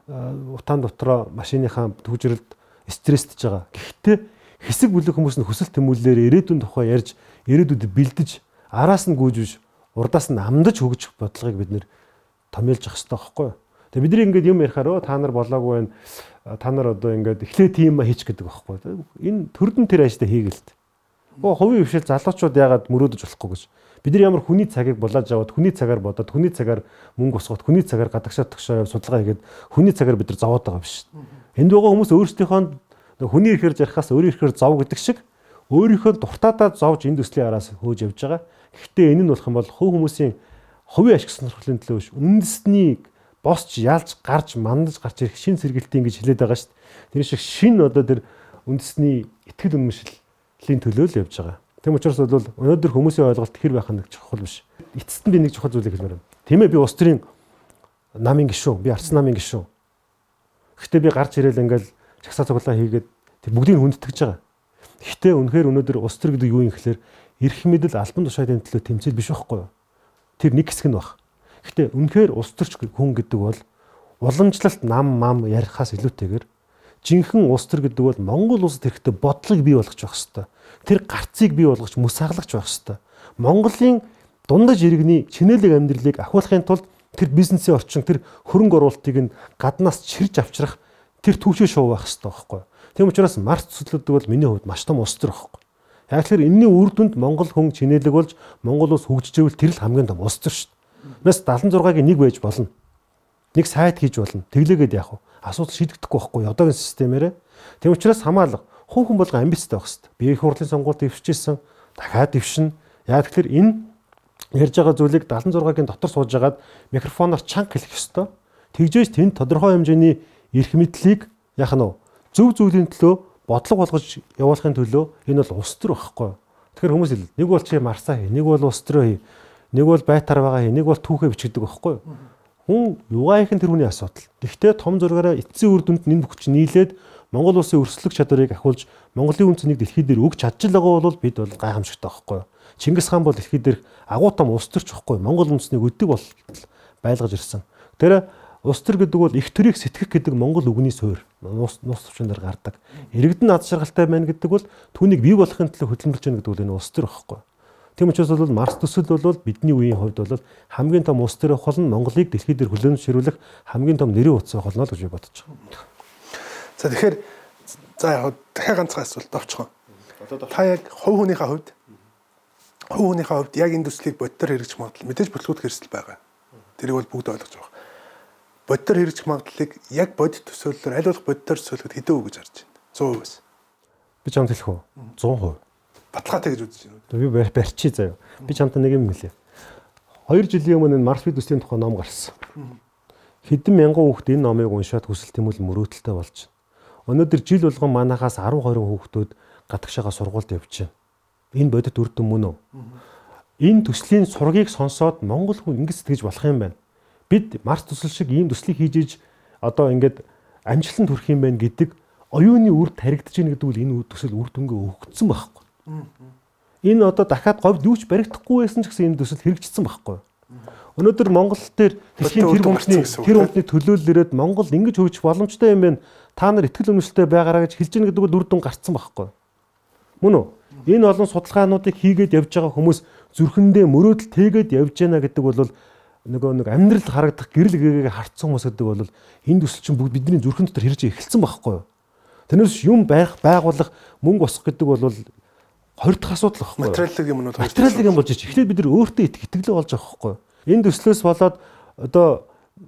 утаан дотроо машиныхаа төвжрэлд стрессдж байгаа. Гэхдээ хэсэг бүлэг хүмүүс нь хүсэл тэмүүлэлээр ирээдүйн тухай ярьж, ирээдүйд бэлдэж, араас нь гүйжвж, урдаас нь амдаж хөгжих бодлогыг бид нэр томьёолж явах хэрэгтэй байхгүй юу? Тэгээ бидний ингээд юм ярихаар та нар болоогүй байна. Та нар одоо ингээд эхлээ тийм хийч гэдэг байхгүй юу? Энэ төрдөн тэр ажлаа хийгээл. Оо хувийн хвшил залуучууд яагаад мөрөөдөж болохгүй гэж. Бид нар ямар хүний цагийг булааж аваад хүний цагаар бодоод хүний цагаар мөнгө усгоод хүний цагаар гадагшаа төгшөө судалгаа хийгээд хүний цагаар бид нар зовоод байгаа биш. Энд байгаа хүмүүс өөрсдийнхөө хүний ихээр жарахаас өөрийн ихээр зов гэдэг шиг өөрийнхөө дуртаадаа зовж энэ төслийн араас хөөж явж байгаа. Гэхдээ энэ нь болох юм бол хувь хүмүүсийн хувийн ашиг сонирхлын төлөө биш үндэснийг босч ялж гарч мандаж гарч ирэх шин сэргэлтийн гэж хэлээд байгаа шүү дээ. Тэр шиг шин одоо тэр үндэсний итгэл үнэмшлийн төлөө л явж байгаа. Тэм учраас бол өнөөдөр хүмүүсийн ойлголт хэр байх нь чухал биш. Эцэст нь би нэг чухал зүйлийг хэлмээр байна. Тийм ээ би улс төрийн намын гишүүн, би ардс намын гишүүн. Гэхдээ би гарч ирээл ингээл чагсаа цуглаа хийгээд тэр бүгдийг хүндэтгэж байгаа. Гэхдээ үнэхээр өнөөдөр улс төр гэдэг юу юм гэхээр эрх мэдэл албан тушаалын төлөө тэмцэл биш байхгүй юу? Тэр нэг хэсэг нь баг. Гэхдээ үнэхээр улс төрч хүн гэдэг бол уламжлалт нам мам ярихаас илүүтэйгээр жинхэнэ улс төр гэдэг бол Монгол улсад хэрэгтэй бодлогыг бий болгож байх хэрэгтэй. Тэр гарцыг бий болгож мөс хаглаж байх хэрэгтэй. Монголын дундаж иргэний чинэлэг амьдралыг ахиулахын тулд тэр бизнесийн орчин тэр хөрөнгө оруулалтыг нь гаднаас чирж авчрах тэр түвшээ шуу байх хэрэгтэй байхгүй юу? Тийм учраас Марс төслөдөг бол миний хувьд маш том улс төр байхгүй. Яг тэгэхээр энэний үр дүнд Монгол хүн чинэлэг болж Монгол улс хөгжижэвэл тэр л хамгийн том улс төр шүү дээ. Нас дадлан зургагийн нэг байж болно. Нэг сайт хийж болно. Тэглээгээд яах вэ? Асуудал шийдэгдэхгүй байхгүй одоогийн системээрээ. Тийм учраас хамаалга хувь хүн болгон амбицтай байх хэрэгтэй. Би их хурлын сонгуульд дэвшижсэн, дахиад дэвшин. Яг тэгэхээр энэ ярьж байгаа зүйлийг дадлан зургагийн дотор сууж агаад микрофоноор чанга хэлэх ёстой. Тэгжээж тэнд тодорхой хэмжээний эрх мэдлийг яах нь вэ? Зөв зүйлийн төлөө бодлого болгож явуулахын төлөө энэ бол улс төр байхгүй. Тэгэхээр хүмүүс ил нэг бол чи марсаа хий, нэг бол улс төрөө хий, нэг бол байтар байгаа хий, нэг бол түүхээ бичдэг байхгүй. Хүн юугаа ихэнх тэр хүний асуудал. Гэхдээ том зургаараа эцсийн үр дүнд энэ бүх чинь нийлээд Монгол улсын өрсөлдөх чадварыг ахиулж Монголын үн цэнийг дэлхийд дээр өгч чадж байгаа бол бид бол гайхамшигтай байхгүй юу? Чингис хаан бол дэлхийд дээр агуу том улс төрч байхгүй юу? Монгол үндэснийг өддөг бол байлгаж ирсэн. Тэр улс төр гэдэг бол их төрийг сэтгэх гэдэг Монгол үгний суурь. Нус нус төвчнөр гардаг. Иргэдэн над шаргалтай байна гэдэг бол түүнийг бий болохын төлөө хөдөлмөрлж байна гэдэг бол энэ улс төр байхгүй юу? Тийм учраас бол Марс төсөл бол бидний үеийн хувьд бол хамгийн том улс төр хол нь Монголыг дэлхийд дээр хүлээмжшүүлэх хамгийн том нэрийн утас болно л гэж би бодож байгаа. За тэгэхээр за яг дахиад ганцхан асуулт авчихсан. Та яг хувь хүнийхээ хувьд хувь хүнийхээ хувьд яг энэ төслийг бодтоор хэрэгжих магадлал мэдээж бүтлгүүд хэрэгсэл байгаа. Тэрийг бол бүгд ойлгож байгаа. Бодтоор хэрэгжих магадлалыг яг бодит төсөөллөөр аль болох бодтоор төсөөлөхөд хэдэн үг гэж харж байна? сто процент. Би чамд хэлэх үү? сто процент. Баталгаатай гэж үзэж байна. Би барьчи заяа. Би чамтай нэг юм хэлье. Хоёр жилийн өмнө Марс бие төслийн тухай ном гарсан. Хэдэн мянган хүүхэд энэ номыг уншаад хүсэл тэмүүлэн мөрөөдөлтэй болж байна. Өнөөдөр жил болгон манахаас арван хоёр хүүхдүүд гадагшаага сургуульд явж байна. Энэ бодит үр дүн мөн үү? Энэ төслийн сургийг сонсоод монгол хүн ингэж сэтгэж болох юм байна. Бид Марс төсөл шиг ийм төслийг хийж иж одоо ингээд амжилтанд хүрэх юм байна гэдэг оюуны үрд таригдж ийн гэдэг үл энэ төсөл үр дүнгээ өгөгдсөн байхгүй. Энэ одоо дахиад говьд юу ч баригдахгүй байсан ч гэсэн энэ төсөл хэрэгжсэн байхгүй. Өнөөдөр Монгол дээр дэлхийн тэр хүнсний тэр хүнсний төлөөлөл ирээд Монгол ингэж хөгжих боломжтой юм байна. Та нар итгэл үнэмшилтэй байгаараа гэж хэлж ийн гэдэг бол үр дүн гарцсан байхгүй. Мөн үү? Энэ олон судалгаануудыг хийгээд явж байгаа хүмүүс зүрхэндээ мөрөөдөл тээгээд явж байна гэдэг бол нөгөө нэг амьдрал харагдах гэрэл гэгээ харцсан хүмүүс гэдэг бол энэ төсөл чинь бүгд бидний зүрхэн дотор хэрж эхэлсэн байхгүй. Тэрнээс юм байх байгуулах мөнгө босох гэдэг бол хоёр дахь асуудал байхгүй. Материалын юмнууд материалын юм болж ич. Эхлээд бид нар өөртөө итгэлээ болж байгаа байхгүй. Энэ төслөөс болоод одоо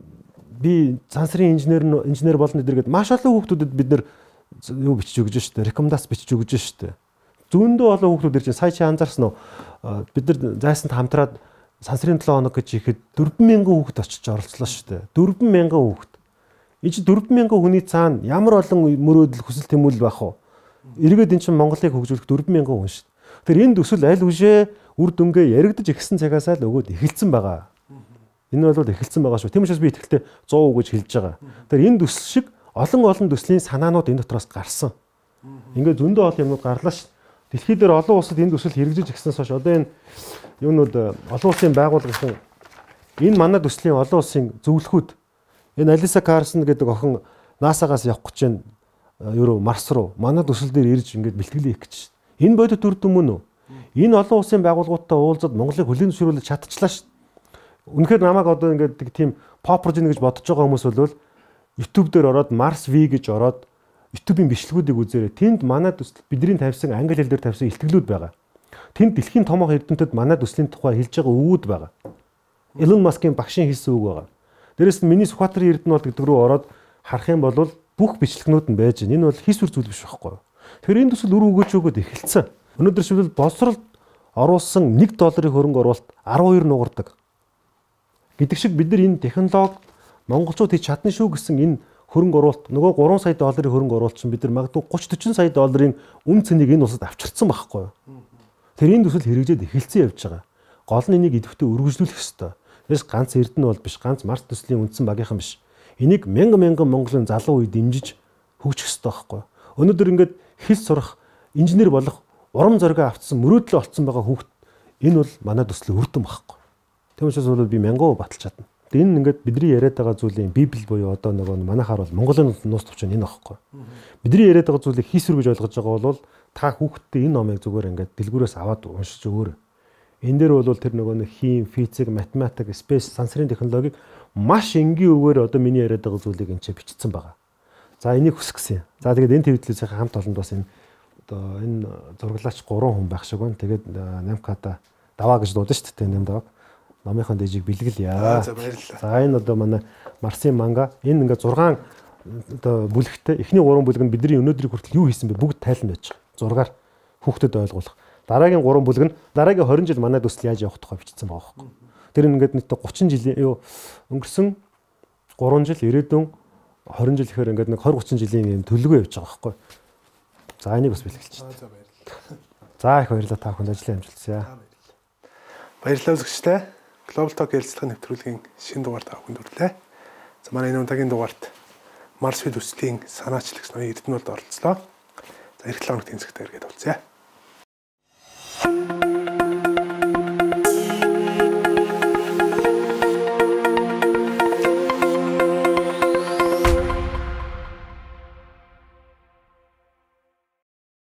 би сансрын инженер инженер болно гэдэргээд маш олон хүүхдүүдэд бид нар юу бичиж өгж штэ, рекомендац бичиж өгж штэ. Зүүндөө олон хүүхдүүд ирж сая чи анзаарсан уу? Бид нар зайсанд хамтраад сансрын долоо хоног гэж ихэд дөрвөн мянган хүүхэд очиж оролцлоо штэ. дөрвөн мянган хүүхэд. Энэ чи дөрвөн мянган хүний цаана ямар олон мөрөөдөл хүсэл тэмүүлэл байх вэ? Эргээд эн чинь Монголыг хөгжүүлэх дөрвөн мянган хүн шүү дээ. Тэр энэ төсөл аль үшээ үр дүнгээ яригдаж ихсэн цагаасаа л өгөөд эхэлсэн байгаа. Энэ бол эхэлсэн байгаа шүү. Тийм учраас би итгэлтэй сто процент гэж хэлж байгаа. Тэр энэ төсөл шиг олон олон төслийн санаанууд энэ дотроос гарсан. Ингээд зөндөө олон юмнууд гарлаа шүү. Дэлхийд дээр олон улсад энэ төсөл хэрэгжиж ихснээс хойш одоо энэ юунууд олон улсын байгууллагын энэ манай төслийн олон улсын зөвлөхүүд энэ Алиса Карсон гэдэг охин НАСА-гаас явах гэж байна. Юу Марс руу манай төсөл дээр ирж ингээд бэлтгэлээ хийх гэж. Энэ бодит үр дүн мөн үү? Энэ олон улсын байгууллагуудтай уулзаад Монголыг хүлээн зөвшөөрүүлж чадчихлаа шүү. Үнэхээр намайг одоо ингээд тийм попоржин гэж бодож байгаа хүмүүс бол YouTube дээр ороод Mars V гэж ороод YouTube-ийн бичлэгүүдийг үзээрэй. Тэнд манай төсөл бидний тавьсан англи хэл дээр тавьсан илтгэлүүд байгаа. Тэнд дэлхийн томоохон эрдэмтэд манай төслийн тухай хэлж байгаа үгүүд байгаа. Elon Musk-ийн багшийн хэлсэн үг байгаа. Дээрээс нь миний Сүхбаатарын Эрдэнэ бол гэдэг рүү ороод харах юм бол бүх бичлэгнүүд нь байж байна. Энэ бол хийсвэр зүйл биш байхгүй. Тэгэхээр энэ төсөл үр өгөөж өгөөд эхэлсэн. Өнөөдөр шивэл боловсрол оруулсан нэг долларын хөрөнгө оруулалт арван хоёр нугардаг. Гэдэг шиг бид нар энэ технологи монголчууд хийж чадна шүү гэсэн энэ хөрөнгө оруулалт нөгөө гурван сая долларын хөрөнгө оруулалт чинь бид нар магадгүй гуч төрчим сая долларын үн цэнийг энэ улсад авчирсан байхгүй. Тэр энэ төсөл хэрэгжээд эхэлсэн явж байгаа. Гол нь энийг идэвхтэй өргөжлүүлэх ёстой. Тэрс ганц Эрдэнэ бол биш, ганц Марс төслийн үндсэн багийнхан биш. Энийг мянган мянган Монголын залуу үе дэмжиж хөгжих ёстой байхгүй. Өнөөдөр ингээд хэл сурах, инженер болох, урам зориг авцсан, мөрөөдлөө олцсон байгаа хүүхд энэ бол манай төслийн үр дүн байхгүй. Тийм учраас бол би мянган баталж чадна. Энэ ингээд бидний яриад байгаа зүйлийн Библи буюу одоо нөгөө манайхаар бол Монголын нуус төвчөн энэ байхгүй. Бидний яриад байгаа зүйлийг хийсвэр гэж ойлгож байгаа бол та хүүхдтэй энэ номыг зүгээр ингээд дэлгүүрээс аваад уншиж өөр. Энэ дээр бол тэр нөгөө хим, физик, математик, спейс, сансрын технологиг маш энгийн үгээр одоо миний яриад байгаа зүйлийг энэ ч бичсэн байгаа. За энийг хүсгэсэн. За тэгээд энэ твитлээс хамт олонд бас энэ одоо энэ зураглаач гурван хүн байх шиг байна. Тэгээд Намкада даваа гэж дуудсан шүү дээ нэм даваа. Номынхон дэжиг бэлгэлье. За баярлалаа. За энэ одоо манай Марсын манга. Энэ ингээ зургаан одоо бүлэгтэй эхний гурван бүлэг нь бидний өнөөдрийг хүртэл юу хийсэн бэ бүгд тайлан байж байгаа. Зургаар хүүхдэд ойлгуулах. Дараагийн гурван бүлэг нь дараагийн хорин жил манай төсөл яаж явах тухай бичсэн байгаа байхгүй. Тэр ингээд нийт гучин жилийн юу өнгөрсөн гурван жил ирээдүйн хорин жил гэхээр ингээд нэг двадцать тридцать жилийн юм төлөвлөгөө явж байгаа байхгүй. За энийг бас бэлгэлж байна. За баярлалаа. За их баярлалаа та бүхэнд ажлын амжилтсаа. Баярлалаа үзэгчтэй. Global Talk ярилцлагын нэвтрүүлгийн шинэ дугаар та бүхэнд хүргэлээ. За манай энэ удаагийн дугаарт Марс фил өслийн санаачлаг ноён Эрдэнэт оролцлоо. За эх долоо хоног тэнцэгтэй эргээд уулзъя.